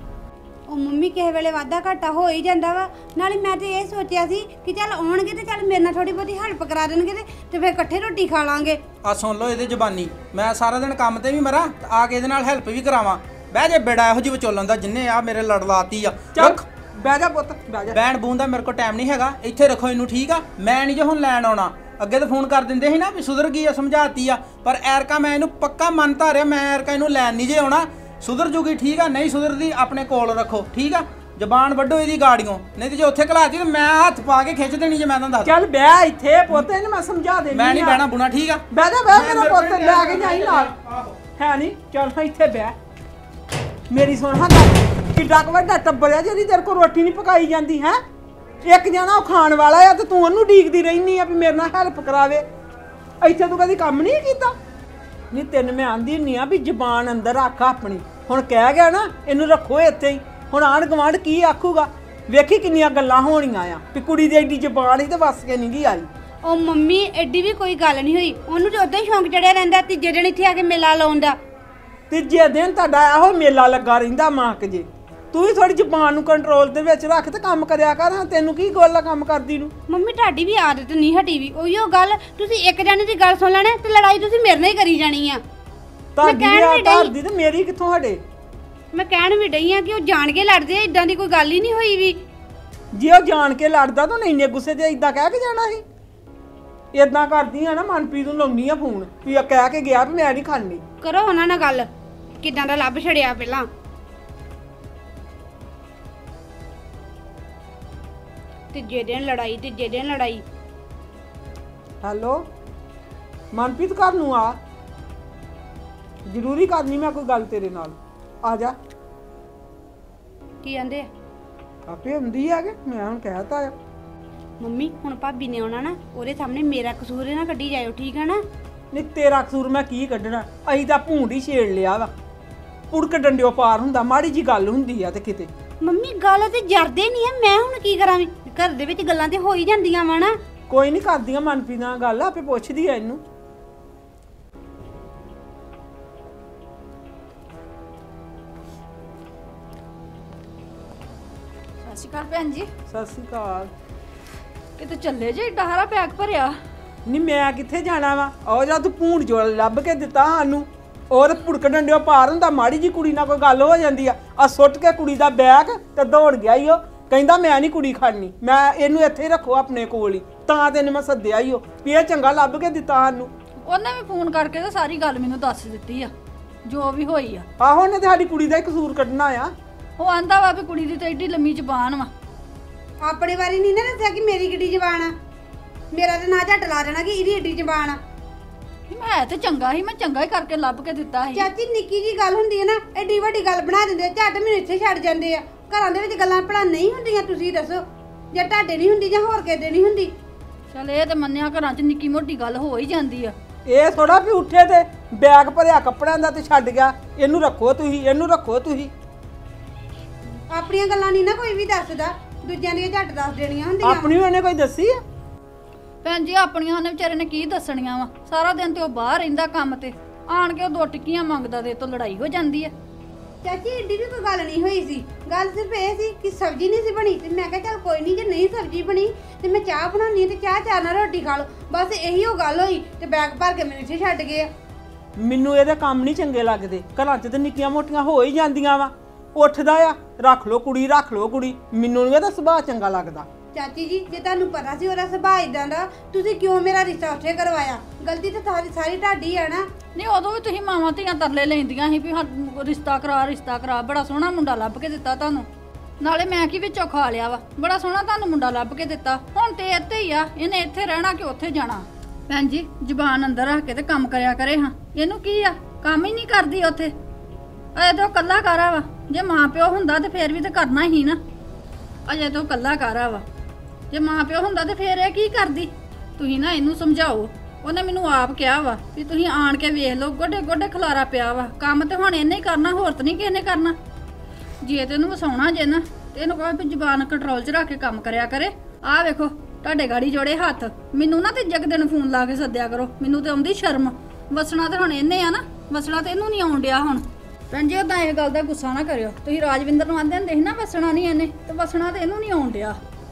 ਉਹ ਮੰਮੀ ਕਿਸੇ ਵੇਲੇ ਵਾਧਾ ਘਾਟਾ ਹੋ ਹੀ ਜਾਂਦਾ ਵਾ। ਨਾਲੇ ਮੈਂ ਤੇ ਇਹ ਸੋਚਿਆ ਸੀ ਕਿ ਚੱਲ ਆਉਣਗੇ ਤੇ ਚੱਲ ਮੇਰੇ ਨਾਲ ਥੋੜੀ ਬਹੁਤੀ ਹੈਲਪ ਕਰਾ ਦੇਣਗੇ ਤੇ ਫਿਰ ਇਕੱਠੇ ਰੋਟੀ ਖਾ ਲਾਂਗੇ। ਆ ਸੁਣ ਲਓ ਇਹਦੇ ਜ਼ਬਾਨੀ, ਮੈਂ ਸਾਰਾ ਦਿਨ ਕੰਮ ਤੇ ਵੀ ਮਰਾਂ ਤੇ ਆ ਕੇ ਇਹਦੇ ਨਾਲ ਹੈਲਪ ਵੀ ਕਰਾਵਾਂ। ਬਹਿ ਜੇ ਬੇੜਾ ਇਹੋ ਜਿਹੀ ਵਿਚੋਲਣ ਦਾ ਜਿੰਨੇ ਆ ਮੇਰੇ ਲੜ ਲਾਤੀ ਆ। ਚੱਲ ਬਹਿ ਜਾ ਪੁੱਤ, ਬਹਿ ਜਾ। ਬੈਣ ਬੂਨ ਦਾ ਮੇਰੇ ਕੋਲ ਟਾਈਮ ਨਹੀਂ ਹੈਗਾ, ਇੱਥੇ ਰੱਖੋ ਇਹਨੂੰ, ਠੀਕ ਆ? ਮੈਂ ਨਹੀਂ ਜੇ ਹੁਣ ਲੈਣ ਆਉਣਾ। ਅੱਗੇ ਤਾਂ ਫੋਨ ਕਰ ਦਿੰਦੇ ਸੀ ਨਾ ਵੀ ਸੁਧਰ ਗਈ ਆ, ਸਮਝਾਤੀ ਆ, ਪਰ ਐਰਕਾ ਮੈਂ ਇਹਨੂੰ ਪੱਕਾ ਮੰਨ ਧਾਰਿਆ। ਮੈਂ ਐਰਕਾ ਇਹਨੂੰ ਲੈਣ ਨਹੀਂ ਜੇ ਆਉਣਾ। ਸੁਧਰ ਜੂਗੀ ਠੀਕ ਆ, ਨਹੀਂ ਸੁਧਰਦੀ ਆਪਣੇ ਕੋਲ ਰੱਖੋ, ਠੀਕ ਆ? ਜ਼ਬਾਨ ਵੱਢੋ ਇਹਦੀ ਗਾੜੀਆਂ, ਨਹੀਂ ਤੇ ਜੇ ਉੱਥੇ ਘਲਾਤੀ ਤਾਂ ਮੈਂ ਹੱਥ ਪਾ ਕੇ ਖਿੱਚ ਦੇਣੀ ਜੇ। ਮੈਂ ਤੁਹਾਨੂੰ ਦੱਸ ਚੱਲ ਬਹਿ ਇੱਥੇ ਪੁੱਤ, ਇਹਨੂੰ ਮੈਂ ਸਮਝਾ ਦੇਣੀ। ਮੈਂ ਨਹੀਂ ਬਹਿਣਾ ਬੁਣਾ, ਠੀਕ ਆ? ਬਹਿ ਜਾ ਬਹਿ, ਮੇਰਾ ਪੁੱਤ ਲੈ ਕੇ ਜਾਈ ਨਾਲ। ਹੈ ਨਹੀਂ, ਚੱਲ ਇੱਥੇ ਬਹਿ। ਮੇਰੀ ਸੁਣ ਹਾਂ ਗੱਲ, ਕਿੱਡਾ ਕੁ ਵੱਡਾ ਟੱਬਰ ਆ ਜਿਹੜੀ ਤੇਰੇ ਕੋਲ ਰੋਟੀ ਨਹੀਂ ਪਕਾਈ ਜਾਂਦੀ ਹੈ। ਇੱਕ ਜਣਾ ਉਹ ਖਾਣ ਵਾਲਾ ਆ ਤੇ ਤੂੰ ਉਹਨੂੰ ਡੀਕਦੀ ਰਹਿਨੀ ਆ ਵੀ ਮੇਰੇ ਨਾਲ ਹੈਲਪ ਕਰਾਵੇ। ਇੱਥੇ ਤੂੰ ਕਦੀ ਕੰਮ ਨਹੀਂ ਕੀਤਾ ਨਹੀਂ ਤੈਨੂੰ ਮੈਂ ਆਂਦੀ ਹੁੰਦੀ ਆ ਵੀ ਜ਼ਬਾਨ ਅੰਦਰ ਰੱਖ ਆਪਣੀ ਹੁਣ ਕਹਿ ਗਿਆ ਨਾ ਇਹਨੂੰ ਰੱਖੋ ਇੱਥੇ ਹੀ ਹੁਣ ਆਂਢ ਗੁਆਂਢ ਕੀ ਆਖੂਗਾ ਵੇਖੀ ਕਿੰਨੀਆਂ ਗੱਲਾਂ ਹੋਣੀਆਂ ਆ ਵੀ ਕੁੜੀ ਦੀ ਐਡੀ ਜ਼ਬਾਨ ਹੀ ਤੇ ਵਸ ਕੇ ਨਹੀਂ ਗਈ ਆਈ ਉਹ ਮੰਮੀ ਐਡੀ ਵੀ ਕੋਈ ਗੱਲ ਨਹੀਂ ਹੋਈ ਉਹਨੂੰ ਤੇ ਉਦਾਂ ਹੀ ਸ਼ੌਂਕ ਚੜਿਆ ਰਹਿੰਦਾ ਤੀਜੇ ਦਿਨ ਇੱਥੇ ਆ ਕੇ ਮੇਲਾ ਲਾਉਣ ਦਾ ਤੀਜੇ ਦਿਨ ਤੁਹਾਡਾ ਇਹੋ ਮੇਲਾ ਲੱਗਾ ਰਹਿੰਦਾ ਮਾਂ ਕੇ ਜੇ ਤੂੰ ਹੀ ਥੋੜੀ ਜ਼ਬਾਨ ਨੂੰ ਕੰਟਰੋਲ ਦੇ ਵਿੱਚ ਰੱਖ ਤੇ ਕੰਮ ਕਰਿਆ ਕਰ ਹਾਂ ਤੈਨੂੰ ਕੀ ਗੋਲਾ ਕੰਮ ਕਰਦੀ ਨੂੰ ਮੰਮੀ ਤੁਹਾਡੀ ਵੀ ਆਦਤ ਨਹੀਂ ਹਟੀ ਵੀ ਉਹੀਓ ਗੱਲ ਤੁਸੀਂ ਇੱਕ ਜਾਣੇ ਦੀ ਗੱਲ ਸੁਣ ਲੈਣਾ ਤੇ ਲੜਾਈ ਤੁਸੀਂ ਮੇਰੇ ਨਾਲ ਹੀ ਕਰੀ ਜਾਣੀ ਆ ਤੁਹਾਡੀ ਆ ਤੁਹਾਡੀ ਤੇ ਮੇਰੀ ਕਿੱਥੋਂ ਹਟੇ ਮੈਂ ਕਹਿਣ ਵੀ ਡਈ ਆ ਕਿ ਉਹ ਜਾਣ ਕੇ ਲੜਦੇ ਆ ਇਦਾਂ ਦੀ ਕੋਈ ਗੱਲ ਹੀ ਨਹੀਂ ਹੋਈ ਵੀ ਜੇ ਉਹ ਜਾਣ ਕੇ ਲੜਦਾ ਤਾਂ ਇੰਨੇ ਗੁੱਸੇ 'ਚ ਇਦਾਂ ਕਹਿ ਕੇ ਜਾਣਾ ਸੀ ਇਦਾਂ ਕਰਦੀ ਆ ਨਾ ਮਨਪ੍ਰੀਤ ਨੂੰ ਲਾਉਣੀ ਆ ਫੋਨ ਵੀ ਆ ਕਹਿ ਕੇ ਗਿਆ ਵੀ ਮੈਂ ਨਹੀਂ ਖਾਣੀ ਕਰੋ ਉਹਨਾਂ ਨਾਲ ਗੱਲ ਕਿਦਾਂ ਦਾ ਲੱਭ ਛੜਿਆ ਪਹਿਲਾਂ ਤੀਜੇ ਦਿਨ ਲੜਾਈ ਹੈਲੋ ਮਨਪ੍ਰੀਤ ਘਰ ਨੂੰ ਆ ਜ਼ਰੂਰੀ ਕਰਨੀ ਮੈਂ ਕੋਈ ਗੱਲ ਤੇਰੇ ਨਾਲ ਆ ਜਾ ਕੀ ਕਹਿੰਦੇ ਆਪੇ ਹੁੰਦੀ ਆ ਕਿ ਮੈਂ ਹੁਣ ਕਹਿਤਾ ਆ ਮੰਮੀ ਹੁਣ ਭਾਬੀ ਨੇ ਆਉਣਾ ਨਾ ਉਹਦੇ ਸਾਹਮਣੇ ਮੇਰਾ ਕਸੂਰ ਨਾ ਕੱਢੀ ਜਾਇਓ ਠੀਕ ਹੈ ਨਾ ਨਹੀਂ ਤੇਰਾ ਕਸੂਰ ਮੈਂ ਕੀ ਕੱਢਣਾ ਅਸੀਂ ਤਾਂ ਭੂੰਡ ਹੀ ਛੇੜ ਲਿਆ ਵਾ ਪੁੜਕ ਡੰਡਿਓ ਪਾਰ ਹੁੰਦਾ ਮਾੜੀ ਜੀ ਗੱਲ ਹੁੰਦੀ ਆ ਤੇ ਕਿਤੇ ਮੰਮੀ ਗੱਲ ਤੇ ਜਰਦੇ ਨਹੀਂ ਆ ਮੈਂ ਹੁਣ ਕੀ ਕਰਾਂ ਵੀ ਘਰ ਦੇ ਵਿੱਚ ਗੱਲਾਂ ਤੇ ਹੋ ਹੀ ਜਾਂਦੀਆਂ ਵਾ ਨਾ ਕੋਈ ਨਹੀਂ ਕਰਦੀਆਂ ਮਨਪ੍ਰੀਤ ਨਾਲ ਗੱਲ ਆਪੇ ਪੁੱਛਦੀ ਆ ਇਹਨੂੰ ਸਤਿ ਸ਼੍ਰੀ ਅਕਾਲ ਭੈਣ ਜੀ ਸਤਿ ਸ਼੍ਰੀ ਅਕਾਲ ਕਿਤੇ ਚੱਲੇ ਜੇ ਏਡਾ ਸਾਰਾ ਬੈਗ ਭਰਿਆ ਨਹੀਂ ਮੈਂ ਕਿੱਥੇ ਜਾਣਾ ਵਾ ਉਹ ਜਾਂ ਤੂੰ ਭੂੰਡ ਜੋੜ ਲੱਭ ਕੇ ਦਿੱਤਾ ਸਾਨੂੰ ਉਹ ਤੇ ਪੁੜਕ ਡੰਡਿਓ ਪਾਰ ਹੁੰਦਾ ਮਾੜੀ ਜੀ ਕੁੜੀ ਨਾਲ ਕੋਈ ਗੱਲ ਹੋ ਜਾਂਦੀ ਆ ਸੁੱਟ ਕੇ ਕੁੜੀ ਦਾ ਬੈਗ ਤੇ ਦੌੜ ਗਿਆ ਈ ਉਹ ਕਹਿੰਦਾ ਮੈਂ ਨਹੀਂ ਕੁੜੀ ਖੜਨੀ ਮੈਂ ਇਹਨੂੰ ਇੱਥੇ ਹੀ ਰੱਖੋ ਆਪਣੇ ਕੋਲ ਹੀ ਤਾਂ ਤੈਨੂੰ ਮੈਂ ਸੱਦਿਆ ਈ ਉਹ ਵੀ ਇਹ ਚੰਗਾ ਲੱਭ ਕੇ ਦਿੱਤਾ ਸਾਨੂੰ ਉਹਨੇ ਵੀ ਫੋਨ ਕਰਕੇ ਤੇ ਸਾਰੀ ਗੱਲ ਮੈਨੂੰ ਦੱਸ ਦਿੱਤੀ ਆ ਜੋ ਵੀ ਹੋਈ ਆ ਆਹੋ ਉਹਨੇ ਤੇ ਸਾਡੀ ਕੁੜੀ ਦਾ ਹੀ ਕਸੂਰ ਕੱਢਣਾ ਆ ਉਹ ਆਂਦਾ ਵਾ ਵੀ ਕੁੜੀ ਦੀ ਤੇ ਏਡੀ ਲੰਮੀ ਜ਼ਬਾਨ ਵਾ ਆਪਣੇ ਬਾਰੇ ਨਹੀਂ ਨਾ ਦੱਸਿਆ ਕਿ ਮੇਰੀ ਕਿੱਡੀ ਜ਼ਬਾਨ ਆ ਮੇਰਾ ਤੇ ਨਾ ਝੱਟ ਲਾ ਦੇਣਾ ਕਿ ਇਹਦੀ ਏਡੀ ਜ਼ਬਾਨ ਆ ਮੈਂ ਤੇ ਚੰਗਾ ਸੀ ਮੈਂ ਚੰਗਾ ਹੀ ਕਰਕੇ ਲੱਭ ਕੇ ਦਿੱਤਾ ਸੀ ਚਾਚੀ ਨਿੱਕੀ ਜੀ ਗੱਲ ਹੁੰਦੀ ਹੈ ਨਾ ਐਡੀ ਵੱਡੀ ਗੱਲ ਬਣਾ ਦਿੰਦੇ ਝੱਟ ਮੈਨੂੰ ਇੱਥੇ ਛੱਡ ਜਾਂਦੇ ਆ ਘਰਾਂ ਦੇ ਵਿੱਚ ਗੱਲਾਂ ਭਲਾ ਨਹੀਂ ਹੁੰਦੀਆਂ ਤੁਸੀਂ ਦੱਸੋ ਜਾਂ ਤੁਹਾਡੇ ਨਹੀਂ ਹੁੰਦੀ ਜਾਂ ਹੋਰ ਕਿਸੇ ਨਹੀਂ ਹੁੰਦੀ ਚਲ ਇਹ ਤੇ ਮੰਨਿਆ ਘਰਾਂ 'ਚ ਨਿੱਕੀ ਮੋਟੀ ਗੱਲ ਹੋ ਹੀ ਜਾਂਦੀ ਆ ਇਹ ਥੋੜਾ ਵੀ ਉੱਠੇ ਤੇ ਬੈਗ ਭਰਿਆ ਕੱਪੜਿਆਂ ਦਾ ਤੇ ਛੱਡ ਗਿਆ ਇਹਨੂੰ ਰੱਖੋ ਤੁਸੀਂ ਆਪਣੀਆਂ ਗੱਲਾਂ ਨਹੀਂ ਨਾ ਕੋਈ ਵੀ ਦੱਸਦਾ ਦੂਜਿਆਂ ਦੀਆਂ ਝੱਟ ਦੱਸ ਦੇਣੀਆਂ ਹੁੰਦੀਆਂ ਆਪਣੀ ਉਹਨੇ ਕੋਈ ਦੱਸੀ ਆ ਭੈਣ ਜੀ ਆਪਣੀਆਂ ਉਹਨੇ ਵਿਚਾਰੇ ਨੇ ਕੀ ਦੱਸਣੀਆਂ ਵਾ ਸਾਰਾ ਦਿਨ ਤੇ ਉਹ ਬਾਹਰ ਰਹਿੰਦਾ ਕੰਮ ਤੇ ਆਣ ਕੇ ਉਹ 2 ਟਿੱਕੀਆਂ ਮੰਗਦਾ ਤੇ ਤੋਂ ਲੜਾਈ ਹੋ ਜਾਂਦੀ ਆ ਚਾਚੀ ਏਡੀ ਵੀ ਕੋਈ ਗੱਲ ਨਹੀਂ ਹੋਈ ਸੀ ਗੱਲ ਸਿਰਫ ਇਹ ਸੀ ਕਿ ਸਬਜ਼ੀ ਨਹੀਂ ਸੀ ਬਣੀ ਤੇ ਮੈਂ ਕਿਹਾ ਚੱਲ ਕੋਈ ਨਹੀਂ ਜੇ ਨਹੀਂ ਸਬਜ਼ੀ ਬਣੀ ਤੇ ਮੈਂ ਚਾਹ ਬਣਾਉਣੀ ਤੇ ਚਾਹ ਨਾਲ ਰੋਟੀ ਖਾ ਲਓ ਬਸ ਇਹੀ ਉਹ ਗੱਲ ਹੋਈ ਤੇ ਬੈਗ ਭਰ ਕੇ ਮੈਨੂੰ ਇੱਥੇ ਛੱਡ ਗਏ ਆ ਮੈਨੂੰ ਇਹਦੇ ਕੰਮ ਨਹੀਂ ਚੰਗੇ ਲੱਗਦੇ ਘਰਾਂ 'ਚ ਤੇ ਨਿੱਕੀਆਂ ਮੋਟੀਆਂ ਹੋ ਹੀ ਜਾਂਦੀਆਂ ਵਾ ਉੱਠਦਾ ਆ ਰੱਖ ਲੋ ਕੁੜੀ ਮੈਨੂੰ ਨਹੀਂ ਇਹਦਾ ਸੁਭਾਅ ਚੰਗਾ ਲੱਗਦਾ ਚਾਚੀ ਜੀ ਜੇ ਤੁਹਾਨੂੰ ਪਤਾ ਸੀ ਉਹਦਾ ਸੁਭਾਅ ਇਦਾਂ ਦਾ ਤੁਸੀਂ ਕਿਉਂ ਮੇਰਾ ਰਿਸ਼ਤਾ ਉੱਥੇ ਕਰਵਾਇਆ ਗਲਤੀ ਤਾਂ ਸਾਰੀ ਤੁਹਾਡੀ ਆ ਨਾ ਨਹੀਂ ਉਦੋਂ ਵੀ ਤੁਸੀਂ ਮਾਵਾਂ ਧੀਆਂ ਤਰਲੇ ਲੈਂਦੀਆਂ ਸੀ ਵੀ ਰਿਸ਼ਤਾ ਕਰਾ ਬੜਾ ਸੋਹਣਾ ਮੁੰਡਾ ਲੱਭ ਕੇ ਦਿੱਤਾ ਤੁਹਾਨੂੰ ਨਾਲੇ ਮੈਂ ਕੀ ਵਿੱਚੋਂ ਖਾ ਲਿਆ ਵਾ ਬੜਾ ਸੋਹਣਾ ਤੁਹਾਨੂੰ ਮੁੰਡਾ ਲੱਭ ਕੇ ਦਿੱਤਾ ਹੁਣ ਤੇ ਇੱਥੇ ਹੀ ਆ ਇਹਨੇ ਇੱਥੇ ਰਹਿਣਾ ਕਿ ਉੱਥੇ ਜਾਣਾ ਭੈਣ ਜੀ ਜ਼ੁਬਾਨ ਅੰਦਰ ਰੱਖ ਕੇ ਤੇ ਕੰਮ ਕਰਿਆ ਕਰੇ ਹਾਂ ਇਹਨੂੰ ਕੀ ਆ ਕੰਮ ਹੀ ਨਹੀਂ ਕਰਦੀ ਉੱਥੇ ਅਜੇ ਤੋਂ ਕੱਲਾ ਕਾਰਾ ਵਾ ਜੇ ਮਾਂ ਪਿਓ ਹੁੰਦਾ ਤੇ ਫੇਰ ਵੀ ਤੇ ਕਰਨਾ ਹੀ ਨਾ ਅਜੇ ਤੋਂ ਕੱਲਾ ਕਾਰਾ ਵਾ ਜੇ ਮਾਂ ਪਿਓ ਹੁੰਦਾ ਤੇ ਫੇਰ ਇਹ ਕੀ ਕਰਦੀ ਤੁਸੀਂ ਨਾ ਇਹਨੂੰ ਸਮਝਾਓ ਉਹਨੇ ਮੈਨੂੰ ਆਪ ਕਿਹਾ ਵਾ ਵੀ ਤੁਸੀਂ ਆਣ ਕੇ ਵੇਖ ਲਓ ਗੋਡੇ ਖਲਾਰਾ ਪਿਆ ਵਾ ਕੰਮ ਤੇ ਹੁਣ ਇਹਨੇ ਹੀ ਕਰਨਾ ਹੋਰ ਤਾਂ ਨਹੀਂ ਕਿਸੇ ਨੇ ਕਰਨਾ ਜੇ ਤੇ ਇਹਨੂੰ ਵਸਾਉਣਾ ਜੇ ਨਾ ਤੇ ਇਹਨੂੰ ਕਹੋ ਵੀ ਜ਼ੁਬਾਨ ਕੰਟਰੋਲ 'ਚ ਰੱਖ ਕੇ ਕੰਮ ਕਰਿਆ ਕਰੇ ਆਹ ਵੇਖੋ ਤੁਹਾਡੇ ਗਾੜੀ ਜੋੜੇ ਹੱਥ ਮੈਨੂੰ ਨਾ ਤੇ ਜਗ ਦਿਨ ਫੋਨ ਲਾ ਕੇ ਸੱਦਿਆ ਕਰੋ ਮੈਨੂੰ ਤੇ ਆਉਂਦੀ ਸ਼ਰਮ ਵਸਣਾ ਤੇ ਹੁਣ ਇਹਨੇ ਆ ਨਾ ਵਸਣਾ ਤੇ ਇਹਨੂੰ ਨਹੀਂ ਆਉਣ ਡਿਆ ਹੁਣ ਭੈਣ ਜੀ ਉਦਾਂ ਇਹ ਗੱਲ ਦਾ ਗੁੱਸਾ ਨਾ ਕਰਿਓ ਤੁਸੀਂ ਰਾਜਵਿੰਦਰ ਨੂੰ ਆਂਦੇ ਹੁੰਦੇ ਸੀ ਨਾ ਵਸਣਾ ਨਹੀਂ ਇਹਨੇ ਤੇ ਵਸਣਾ ਤੇ ਇਹਨੂੰ ਨਹੀਂ ਆਉਣ ਡਿਆ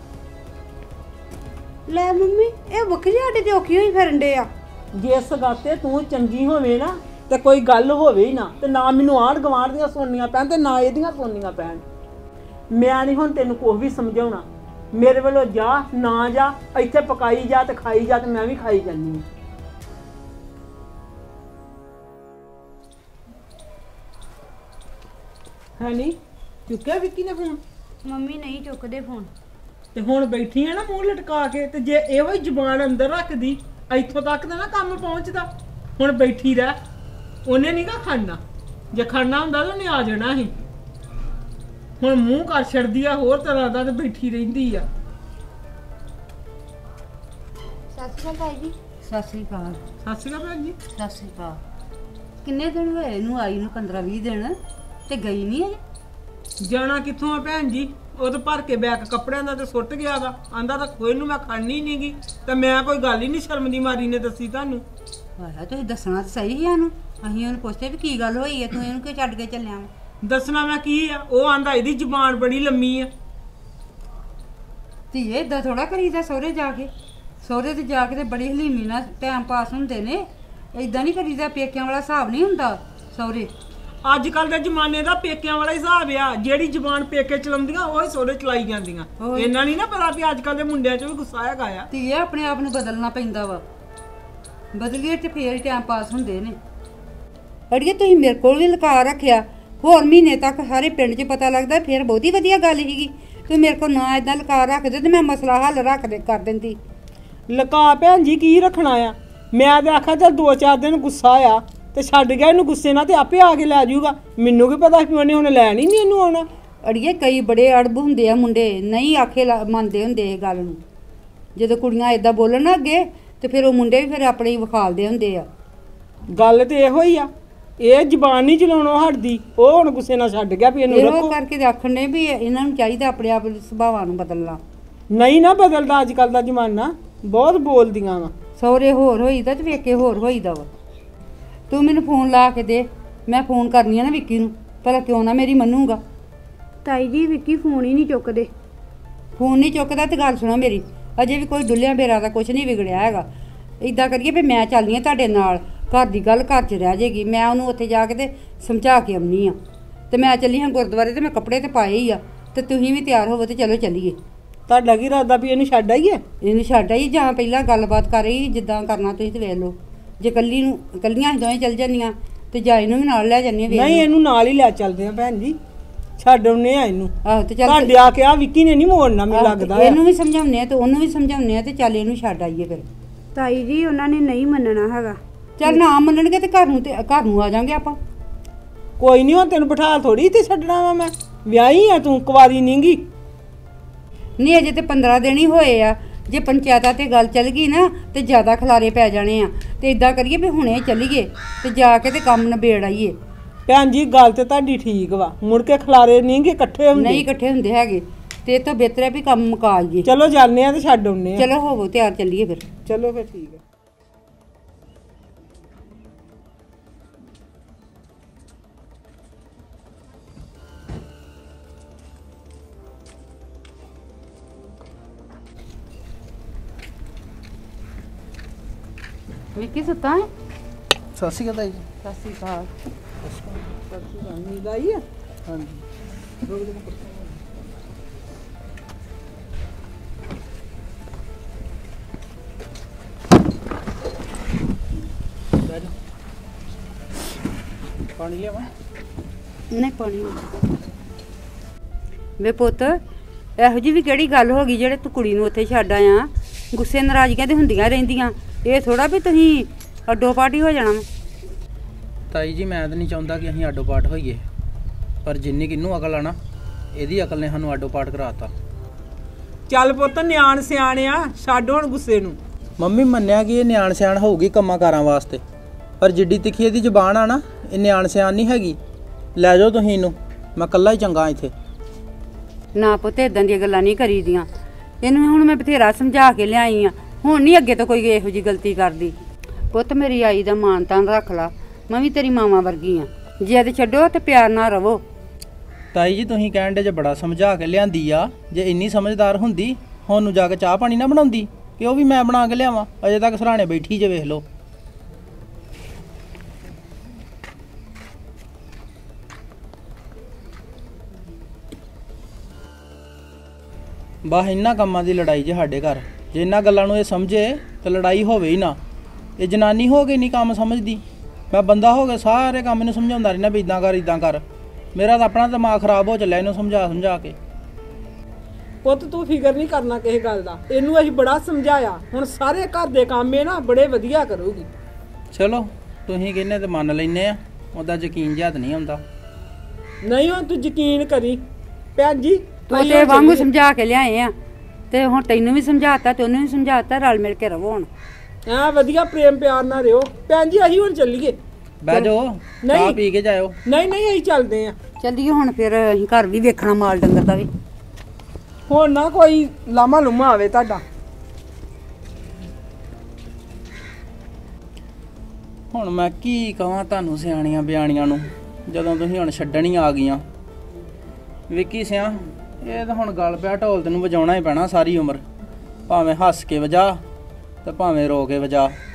ਲੈ ਮੰਮੀ ਇਹ ਵੱਖਰੀ ਸਾਡੇ ਤੇ ਔਖੀ ਹੋਈ ਫਿਰਨ ਡੇ ਆ ਜਿਸ ਗੱਲ ਤੇ ਤੂੰ ਚੰਗੀ ਹੋਵੇ ਨਾ ਤੇ ਕੋਈ ਗੱਲ ਹੋਵੇ ਹੀ ਨਾ ਤੇ ਨਾ ਮੈਨੂੰ ਆਂਢ ਗੁਆਂਢ ਦੀਆਂ ਸੁਣਨੀਆਂ ਪੈਣ ਤੇ ਨਾ ਇਹਦੀਆਂ ਸੁਣਨੀਆਂ ਪੈਣ ਮੈਂ ਨਹੀਂ ਹੁਣ ਤੈਨੂੰ ਕੁਝ ਵੀ ਸਮਝਾਉਣਾ ਮੇਰੇ ਵੱਲੋਂ ਜਾ ਨਾ ਜਾ ਇੱਥੇ ਪਕਾਈ ਜਾ ਤੇ ਖਾਈ ਜਾ ਤੇ ਮੈਂ ਵੀ ਖਾਈ ਜਾਂਦੀ ਹਾਂ ਨਹੀਂ ਚੁੱਕਿਆ ਵਿੱਕੀ ਨੇ ਫੋਨ ਮੰਮੀ ਨਹੀਂ ਚੁੱਕਦੇ ਫੋਨ ਤੇ ਹੁਣ ਬੈਠੀ ਆ ਨਾ ਮੂੰਹ ਲਟਕਾ ਕੇ ਤੇ ਜੇ ਇਹੋ ਹੀ ਜ਼ੁਬਾਨ ਅੰਦਰ ਰੱਖਦੀ ਇੱਥੋਂ ਤੱਕ ਤਾਂ ਨਾ ਕੰਮ ਪਹੁੰਚਦਾ ਹੁਣ ਬੈਠੀ ਰਹਿ ਉਹਨੇ ਨਹੀਂ ਗਾ ਖੜਨਾ ਜੇ ਖੜਨਾ ਹੁੰਦਾ ਤਾਂ ਉਹਨੇ ਆ ਜਾਣਾ ਸੀ ਹੁਣ ਮੂੰਹ ਕਰ ਛੱਡਦੀ ਆ ਹੋਰ ਤਰ੍ਹਾਂ ਦਾ ਤੇ ਬੈਠੀ ਰਹਿੰਦੀ ਆ ਸਤਿ ਸ਼੍ਰੀ ਅਕਾਲ ਤਾਈ ਜੀ ਸਤਿ ਸਤਿ ਸ੍ਰੀ ਅਕਾਲ। ਸਤਿ ਸ਼੍ਰੀ ਅਕਾਲ ਭੈਣ ਜੀ। ਸਤਿ ਸ੍ਰੀ ਅਕਾਲ। ਕਿੰਨੇ ਦਿਨ ਹੋਏ ਇਹਨੂੰ ਆਈ ਨੂੰ 15-20 ਦਿਨ ਤੇ ਗਈ ਨਹੀਂ ਅਜੇ। ਜਾਣਾ ਕਿੱਥੋਂ ਆ ਭੈਣ ਜੀ? ਉਹ ਤਾਂ ਭਰ ਕੇ ਬੈਗ ਕੱਪੜਿਆਂ ਦਾ ਤੇ ਸੁੱਟ ਗਿਆ ਵਾ। ਆਂਦਾ ਤਾਂ ਕੋਈ ਨੂੰ ਮੈਂ ਖੜਨੀ ਨਹੀਂਗੀ ਤੇ ਮੈਂ ਕੋਈ ਗੱਲ ਹੀ ਨਹੀਂ ਸ਼ਰਮ ਦੀ ਮਾਰੀ ਨੇ ਦੱਸੀ ਤੁਹਾਨੂੰ। ਆਇਆ ਤੁਸੀਂ ਦੱਸਣਾ ਤਾਂ ਸਹੀ ਸੀ ਇਹਨੂੰ। ਅਸੀਂ ਉਹਨੂੰ ਪੁੱਛਦੇ ਵੀ ਕੀ ਗੱਲ ਹੋਈ ਹੈ, ਤੂੰ ਇਹਨੂੰ ਕਿਉਂ ਛੱਡ ਕੇ ਚੱਲਿਆ ਵਾ? ਦੱਸਣਾ ਮੈਂ ਕੀ ਆ? ਉਹ ਆਂਦਾ ਇਹਦੀ ਜ਼ੁਬਾਨ ਬੜੀ ਲੰਮੀ ਆ। ਧੀਏ ਏਦਾਂ ਥੋੜਾ ਕਰੀਦਾ ਸਹੁਰੇ ਜਾ ਕੇ। ਸਹੁਰੇ ਤੇ ਜਾ ਕੇ ਤੇ ਬੜੀ ਹਲੀਮੀ ਨਾਲ ਟਾਈਮ ਪਾਸ ਹੁੰਦੇ ਨੇ। ਏਦਾਂ ਨਹੀਂ ਕਰੀਦਾ, ਪੇਕਿਆਂ ਵਾਲਾ ਹਿਸਾਬ ਨਹੀਂ ਹੁੰਦਾ ਸਹੁਰੇ। ਅੱਜ ਕੱਲ ਦੇ ਜ਼ਮਾਨੇ ਦਾ ਪੇਕਿਆਂ ਵਾਲਾ ਹਿਸਾਬ ਆ। ਜਿਹੜੀ ਜ਼ੁਬਾਨ ਪੇਕੇ ਚਲਾਉਂਦੀਆਂ ਉਹ ਹੀ ਸਹੁਰੇ ਚਲਾਈ ਜਾਂਦੀਆਂ। ਇਹਨਾਂ ਨਹੀਂ ਨਾ ਪਤਾ ਵੀ ਅੱਜ ਕੱਲ ਦੇ ਮੁੰਡਿਆਂ 'ਚ ਵੀ ਗੁੱਸਾ ਹੈਗਾ ਆ। ਧੀਏ ਆਪਣੇ ਆਪ ਨੂੰ ਬਦਲਣਾ ਪੈਂਦਾ ਵਾ। ਬਦਲੀਏ ਤੇ ਫੇਰ ਟਾਈਮ ਪਾਸ ਹੁੰਦੇ ਨੇ। ਅੜੀਏ ਤੁਸੀਂ ਮੇਰੇ ਕੋਲ ਵੀ ਲੁਕਾ ਰੱਖਿਆ, ਹੋਰ ਮਹੀਨੇ ਤੱਕ ਸਾਰੇ ਪਿੰਡ 'ਚ ਪਤਾ ਲੱਗਦਾ, ਫੇਰ ਬਹੁਤੀ ਵਧੀਆ ਗੱਲ ਸੀਗੀ। ਤੂੰ ਮੇਰੇ ਕੋਲ ਨਾ ਏਦਾਂ ਲੁਕਾ ਰੱਖਦੇ ਤੇ ਮੈਂ ਮਸਲਾ ਹੱਲ ਕਰ ਦਿੰਦੀ। ਲੁਕਾ ਭੈਣ ਜੀ ਕੀ ਰੱਖਣਾ ਆ? ਮੈਂ ਤੇ ਆਖਿਆ ਚੱਲ 2-4 ਦਿਨ ਗੁੱਸਾ ਆ ਤੇ ਛੱਡ ਗਿਆ ਇਹਨੂੰ ਗੁੱਸੇ ਨਾਲ ਤੇ ਆਪੇ ਆ ਕੇ ਲੈ ਜਾਊਗਾ। ਮੈਨੂੰ ਕੀ ਪਤਾ ਵੀ ਉਹਨੇ ਹੁਣ ਲੈਣ ਹੀ ਨਹੀਂ ਇਹਨੂੰ ਆਉਣਾ। ਅੜੀਏ ਕਈ ਬੜੇ ਅੜਬ ਹੁੰਦੇ ਆ ਮੁੰਡੇ, ਨਹੀਂ ਆਖੇ ਮੰਨਦੇ ਹੁੰਦੇ ਇਹ ਗੱਲ ਨੂੰ। ਜਦੋਂ ਕੁੜੀਆਂ ਏਦਾਂ ਬੋਲਣ ਨਾ ਅੱਗੇ ਤੇ ਫਿਰ ਉਹ ਮੁੰਡੇ ਵੀ ਫਿਰ ਆਪਣੇ ਹੀ ਵਿਖਾਲਦੇ ਹੁੰਦੇ ਆ। ਗੱਲ ਤੇ ਇਹੋ ਹੀ ਆ, ਇਹ ਜ਼ਬਾਨ ਨਹੀਂ ਚਲਾਉਣੋਂ ਹਟਦੀ। ਉਹ ਹੁਣ ਗੁੱਸੇ ਨਾਲ ਛੱਡ ਗਿਆ ਵੀ ਇਹਨੂੰ ਇਹੋ ਰੱਖੋ। ਕਰਕੇ ਤੇ ਆਖਣ ਨੇ ਵੀ ਇਹਨਾਂ ਨੂੰ ਚਾਹੀਦਾ ਆਪਣੇ ਆਪ ਸੁਭਾਵਾਂ ਨੂੰ ਬਦਲਣਾ। ਨਹੀਂ ਨਾ ਬਦਲਦਾ ਅੱਜ ਕੱਲ ਦਾ ਜ਼ਮਾਨਾ, ਬਹੁਤ ਬੋਲਦੀਆਂ ਵਾ। ਸਹੁਰੇ ਹੋਰ ਹੋਈਦਾ ਤੇ ਵੇਖੇ ਹੋਰ ਹੋਈਦਾ ਵਾ। ਤੂੰ ਮੈਨੂੰ ਫੋਨ ਲਾ ਕੇ ਦੇ, ਮੈਂ ਫੋਨ ਕਰਨੀ ਆ ਨਾ ਵਿੱਕੀ ਨੂੰ, ਭਲਾ ਕਿਉਂ ਨਾ ਮੇਰੀ ਮੰਨੂਗਾ। ਤਾਈ ਜੀ ਵਿੱਕੀ ਫੋਨ ਹੀ ਨਹੀਂ ਚੁੱਕਦੇ। ਫੋਨ ਨਹੀਂ ਚੁੱਕਦਾ ਤੇ ਗੱਲ ਸੁਣੋ ਮੇਰੀ, ਅਜੇ ਵੀ ਕੋਈ ਡੁੱਲਿਆ ਬੇਰਾ ਦਾ ਕੁਝ ਨਹੀਂ ਵਿਗੜਿਆ ਹੈਗਾ। ਇਦਾਂ ਕਰੀਏ ਵੀ ਮੈਂ ਚੱਲਦੀ ਆ ਤੁਹਾਡੇ ਨਾਲ, ਘਰ ਦੀ ਗੱਲ ਘਰ 'ਚ ਰਹਿ ਜਾਏਗੀ। ਮੈਂ ਉਹਨੂੰ ਉੱਥੇ ਜਾ ਕੇ ਤੇ ਸਮਝਾ ਕੇ ਆਉਣੀ ਆ। ਤੇ ਮੈਂ ਚੱਲੀ ਹਾਂ ਗੁਰਦੁਆਰੇ ਤੇ ਮੈਂ ਕੱਪੜੇ ਤੇ ਪਾਏ ਹੀ ਆ, ਤੇ ਤੁਸੀਂ ਵੀ ਤਿਆਰ ਹੋਵੋ ਤੇ ਚਲੋ ਚੱਲੀਏ। ਤੁਹਾਡਾ ਕੀ ਇਰਾਦਾ ਵੀ ਇਹਨੂੰ ਛੱਡ ਆਈਏ? ਇਹਨੂੰ ਛੱਡ ਆਈ ਜਾਂ ਪਹਿਲਾਂ ਗੱਲਬਾਤ ਕਰ ਰਹੀ, ਜਿੱਦਾਂ ਕਰਨਾ ਤੁਸੀਂ ਤੇ ਵੇਖ ਲਓ। ਜੇ ਕੱਲੀਆਂ ਦੋਵੇਂ ਚੱਲ ਜਾਂਦੀਆਂ ਤੇ ਜਾਂ ਇਹਨੂੰ ਵੀ ਨਾਲ ਲੈ ਜਾਂਦੀਆਂ। ਨਹੀਂ ਇਹਨੂੰ ਨਾਲ ਹੀ ਲੈ ਚੱਲਦੇ ਆ ਭੈਣ ਜੀ, ਛੱਡ ਆਉਨੇ ਆ ਇਹਨੂੰ। ਆਹੋ ਤੇ ਚੱਲ ਤੁਹਾਡੇ ਆ ਕੇ ਆ ਵਿੱਕੀ ਨੇ ਨਹੀਂ ਮੋੜਨਾ ਮੈਨੂੰ ਲੱਗਦਾ। ਇਹਨੂੰ ਵੀ ਸਮਝਾਉਂਦੇ ਆ ਤੇ ਉਹਨੂੰ ਵੀ ਸਮਝਾਉਂਦੇ ਆ ਤੇ ਚੱਲ ਇਹਨੂੰ ਛੱਡ ਆਈਏ ਫਿਰ। ਤਾਈ ਜੀ ਉਹਨਾਂ ਨੇ ਨਹੀਂ ਮੰਨਣਾ ਹੈਗਾ। ਚੱਲ ਨਾ ਮੰਨਣਗੇ ਤੇ ਘਰ ਨੂੰ ਆ ਜਾਾਂਗੇ ਆਪਾਂ। ਕੋਈ ਨਹੀਂ, ਹੁਣ ਤੈਨੂੰ ਬਿਠਾ ਥੋੜੀ ਤੇ ਛੱਡਣਾ ਵਾ ਮੈਂ। ਵਿਆਹੀ ਆ ਤੂੰ, ਕੁਵਾਰੀ ਨਹੀਂਗੀ। ਨਹੀਂ ਅਜੇ ਤੇ 15 ਦਿਨ ਹੀ ਹੋਏ ਆ। ਜੇ ਪੰਚਾਇਤਾਂ ਤੇ ਗੱਲ ਚੱਲ ਗਈ ਨਾ ਤੇ ਜ਼ਿਆਦਾ ਖਲਾਰੇ ਪੈ ਜਾਣੇ ਆ। ਤੇ ਇਦਾਂ ਕਰੀਏ ਵੀ ਹੁਣੇ ਚੱਲੀਏ ਤੇ ਜਾ ਕੇ ਤੇ ਕੰਮ ਨਿਬੇੜ ਆਈਏ। ਭੈਣ ਜੀ ਗੱਲ ਤੇ ਤੁਹਾਡੀ ਠੀਕ ਵਾ, ਮੁੜ ਕੇ ਖਲਾਰੇ ਨਹੀਂਗੇ ਇਕੱਠੇ ਹੁੰਦੇ। ਨਹੀਂ ਇਕੱਠੇ ਹੁੰਦੇ ਹੈਗੇ ਤੇ ਇਹ ਤੋਂ ਬਿਹਤਰ ਹੈ ਵੀ ਕੰਮ ਮੁਕਾ ਆਈਏ। ਚਲੋ ਜਾਂਦੇ ਆ ਤੇ ਛੱਡ ਆਉਨੇ ਆ। ਚਲੋ ਹੋਵੋ ਤਿਆਰ, ਚੱਲੀਏ ਫਿਰ। ਚਲੋ ਫਿਰ ਠੀਕ ਹੈ। ਵਿੱਕੀ ਸੁੱਤਾ ਹੈ? ਸਤਿ ਸ਼੍ਰੀ ਅਕਾਲ ਜੀ। ਸਤਿ ਸ਼੍ਰੀ ਅਕਾਲ। ਨੀਂਦ ਆਈ ਆ? ਹਾਂਜੀ। ਪਾਣੀ ਲਿਆਵਾਂ? ਨਹੀਂ ਪਾਣੀ ਵੇ ਪੁੱਤ, ਇਹੋ ਜਿਹੀ ਵੀ ਕਿਹੜੀ ਗੱਲ ਹੋ ਗਈ ਜਿਹੜੇ ਤੂੰ ਕੁੜੀ ਨੂੰ ਉੱਥੇ ਛੱਡ ਆਇਆ? ਗੁੱਸੇ ਨਾਰਾਜ਼ਗੀਆਂ ਤੇ ਹੁੰਦੀਆਂ ਰਹਿੰਦੀਆਂ, ਇਹ ਥੋੜਾ ਵੀ ਤੁਸੀਂ ਅੱਡੋ ਪਾਰਟੀ ਹੋ ਜਾਣਾ। ਤਾਈ ਜੀ ਮੈਂ ਤਾਂ ਨਹੀਂ ਚਾਹੁੰਦਾ ਕਿ ਅਸੀਂ ਆਡੋ ਪਾਟ ਹੋਈਏ, ਪਰ ਜਿੰਨੀ ਕਿੰਨੂੰ ਅਕਲ ਆ ਨਾ, ਇਹਦੀ ਅਕਲ ਨੇ ਸਾਨੂੰ ਆਡੋ ਪਾਟ ਕਰਾਤਾ। ਚੱਲ ਪੁੱਤ, ਨਿਆਣ ਸਿਆਣਿਆ, ਛੱਡ ਹੁਣ ਗੁੱਸੇ ਨੂੰ। ਮੰਮੀ ਮੰਨਿਆ ਕਿ ਇਹ ਨਿਆਣ ਸਿਆਣ ਹੋਊਗੀ ਕੰਮਾਂ ਕਾਰਾਂ ਵਾਸਤੇ, ਪਰ ਜਿੱਡੀ ਤਿੱਖੀ ਇਹਦੀ ਜ਼ੁਬਾਨ ਆ ਨਾ, ਇਹ ਨਿਆਣ ਸਿਆਣ ਨਹੀਂ ਹੈਗੀ। ਲੈ ਜਾਓ ਤੁਸੀਂ ਇਹਨੂੰ, ਮੈਂ ਇਕੱਲਾ ਹੀ ਚੰਗਾ ਇੱਥੇ। ਨਾ ਪੁੱਤ ਇਦਾਂ ਦੀਆਂ ਗੱਲਾਂ ਨਹੀਂ ਕਰੀਦੀਆਂ। ਇਹਨੂੰ ਹੁਣ ਮੈਂ ਬਥੇਰਾ ਸਮਝਾ ਕੇ ਲਿਆਈ ਆ, ਹੁਣ ਨਹੀਂ ਅੱਗੇ ਤੋਂ ਕੋਈ ਇਹੋ ਜਿਹੀ ਗਲਤੀ ਕਰਦੀ। ਪੁੱਤ ਮੇਰੀ ਆਈ ਦਾ ਮਾਣ ਤਾਣ ਰੱਖ ਲਾ, ਮੈਂ ਵੀ ਤੇਰੀ ਮਾਵਾਂ ਵਰਗੀ ਆ। ਜੇ ਤੇ ਛੱਡੋ ਤੇ ਪਿਆਰ ਨਾਲ ਰਵੋ। ਤਾਈ ਜੀ ਤੁਸੀਂ ਕਹਿਣ ਦੇ ਜੇ ਬੜਾ ਸਮਝਾ ਕੇ ਲਿਆਂਦੀ ਆ, ਜੇ ਇੰਨੀ ਸਮਝਦਾਰ ਹੁੰਦੀ ਹੁਣ ਨੂੰ ਜਾ ਕੇ ਚਾਹ ਪਾਣੀ ਨਾ ਬਣਾਉਂਦੀ ਕਿ ਉਹ ਵੀ ਮੈਂ ਬਣਾ ਕੇ ਲਿਆਵਾਂ। ਅਜੇ ਤੱਕ ਸਰਾਣੇ ਬੈਠੀ ਜੇ, ਵੇਖ ਲਓ। ਬਾਹ ਇਹਨਾਂ ਕੰਮਾਂ ਦੀ ਲੜਾਈ ਜੇ ਸਾਡੇ ਘਰ, ਜੇ ਇਹਨਾਂ ਗੱਲਾਂ ਨੂੰ ਇਹ ਸਮਝੇ ਤਾਂ ਲੜਾਈ ਹੋਵੇ ਹੀ ਨਾ। ਇਹ ਜਨਾਨੀ ਹੋ ਕੇ ਨਹੀਂ ਕੰਮ ਸਮਝਦੀ, ਮੈਂ ਬੰਦਾ ਹੋ ਕੇ ਸਾਰੇ ਕੰਮ ਇਹਨੂੰ ਸਮਝਾਉਂਦਾ ਰਹਿਣਾ ਵੀ ਇਦਾਂ ਕਰ ਇਦਾਂ ਕਰ। ਮੇਰਾ ਤਾਂ ਆਪਣਾ ਦਿਮਾਗ ਖਰਾਬ ਹੋ ਚੱਲਿਆ ਇਹਨੂੰ ਸਮਝਾ ਕੇ। ਪੁੱਤ ਤੂੰ ਫਿਕਰ ਨਹੀਂ ਕਰਨਾ ਕਿਸੇ ਗੱਲ ਦਾ, ਇਹਨੂੰ ਅਸੀਂ ਬੜਾ ਸਮਝਾਇਆ, ਹੁਣ ਸਾਰੇ ਘਰ ਦੇ ਕੰਮ ਇਹ ਨਾ ਬੜੇ ਵਧੀਆ ਕਰੂਗੀ। ਚਲੋ ਤੁਸੀਂ ਕਹਿੰਦੇ ਤੇ ਮੰਨ ਲੈਨੇ ਆ, ਉਹਦਾ ਯਕੀਨ ਜਿਆਦਾ ਨਹੀਂ ਹੁੰਦਾ। ਨਹੀਂ ਹੁਣ ਤੂੰ ਯਕੀਨ ਕਰੀ ਭੈਣ ਜੀ। ਤੂੰ ਤੇ ਵਾਂਗੂ ਸਮਝਾ ਕੇ ਲਿਆਏ ਆ, ਤੇ ਹੁਣ ਤੈਨੂੰ ਵੀ ਸਮਝਾਤਾ ਤੇ ਉਹਨੂੰ ਵੀ ਸਮਝਾਤਾ, ਰਲ ਮਿਲ ਕੇ ਰਵੋ ਹੁਣ। ਐ ਵਧੀਆ ਪ੍ਰੇਮ ਪਿਆਰ ਨਾਲ ਰਿਓ। ਭੈਣ ਜੀ ਅਸੀਂ ਹੁਣ ਚੱਲੀਏ। ਬਹਿ ਜਾਓ, ਨਹੀਂ। ਚਾਹ ਪੀ ਕੇ ਜਾਇਓ। ਨਹੀਂ ਨਹੀਂ ਅਸੀਂ ਚੱਲਦੇ ਆ। ਚੱਲੀਏ ਹੁਣ ਫਿਰ ਅਸੀਂ ਘਰ ਵੀ ਵੇਖਣਾ ਮਾਲ ਡੰਗਰ ਦਾ ਵੀ। ਹੁਣ ਨਾ ਕੋਈ ਲਾਮਾ ਲੁਮਾ ਆਵੇ ਤੁਹਾਡਾ। ਹੁਣ ਮੈਂ ਕੀ ਕਹਾਂ ਤੁਹਾਨੂੰ ਸਿਆਣੀਆਂ ਬਿਆਣੀਆਂ ਨੂੰ, ਜਦੋਂ ਤੁਸੀਂ ਹੁਣ ਛੱਡਣ ਹੀ ਆ ਗਈਆਂ। ਵਿੱਕੀ ਸਿਆ, ਇਹ ਤਾਂ ਹੁਣ ਗੱਲ ਪਿਆ ਢੋਲ ਤੈਨੂੰ ਵਜਾਉਣਾ ਹੀ ਪੈਣਾ ਸਾਰੀ ਉਮਰ, ਭਾਵੇਂ ਹੱਸ ਕੇ ਵਜਾ ਤੇ ਭਾਵੇਂ ਰੋ ਕੇ ਵਜਾ।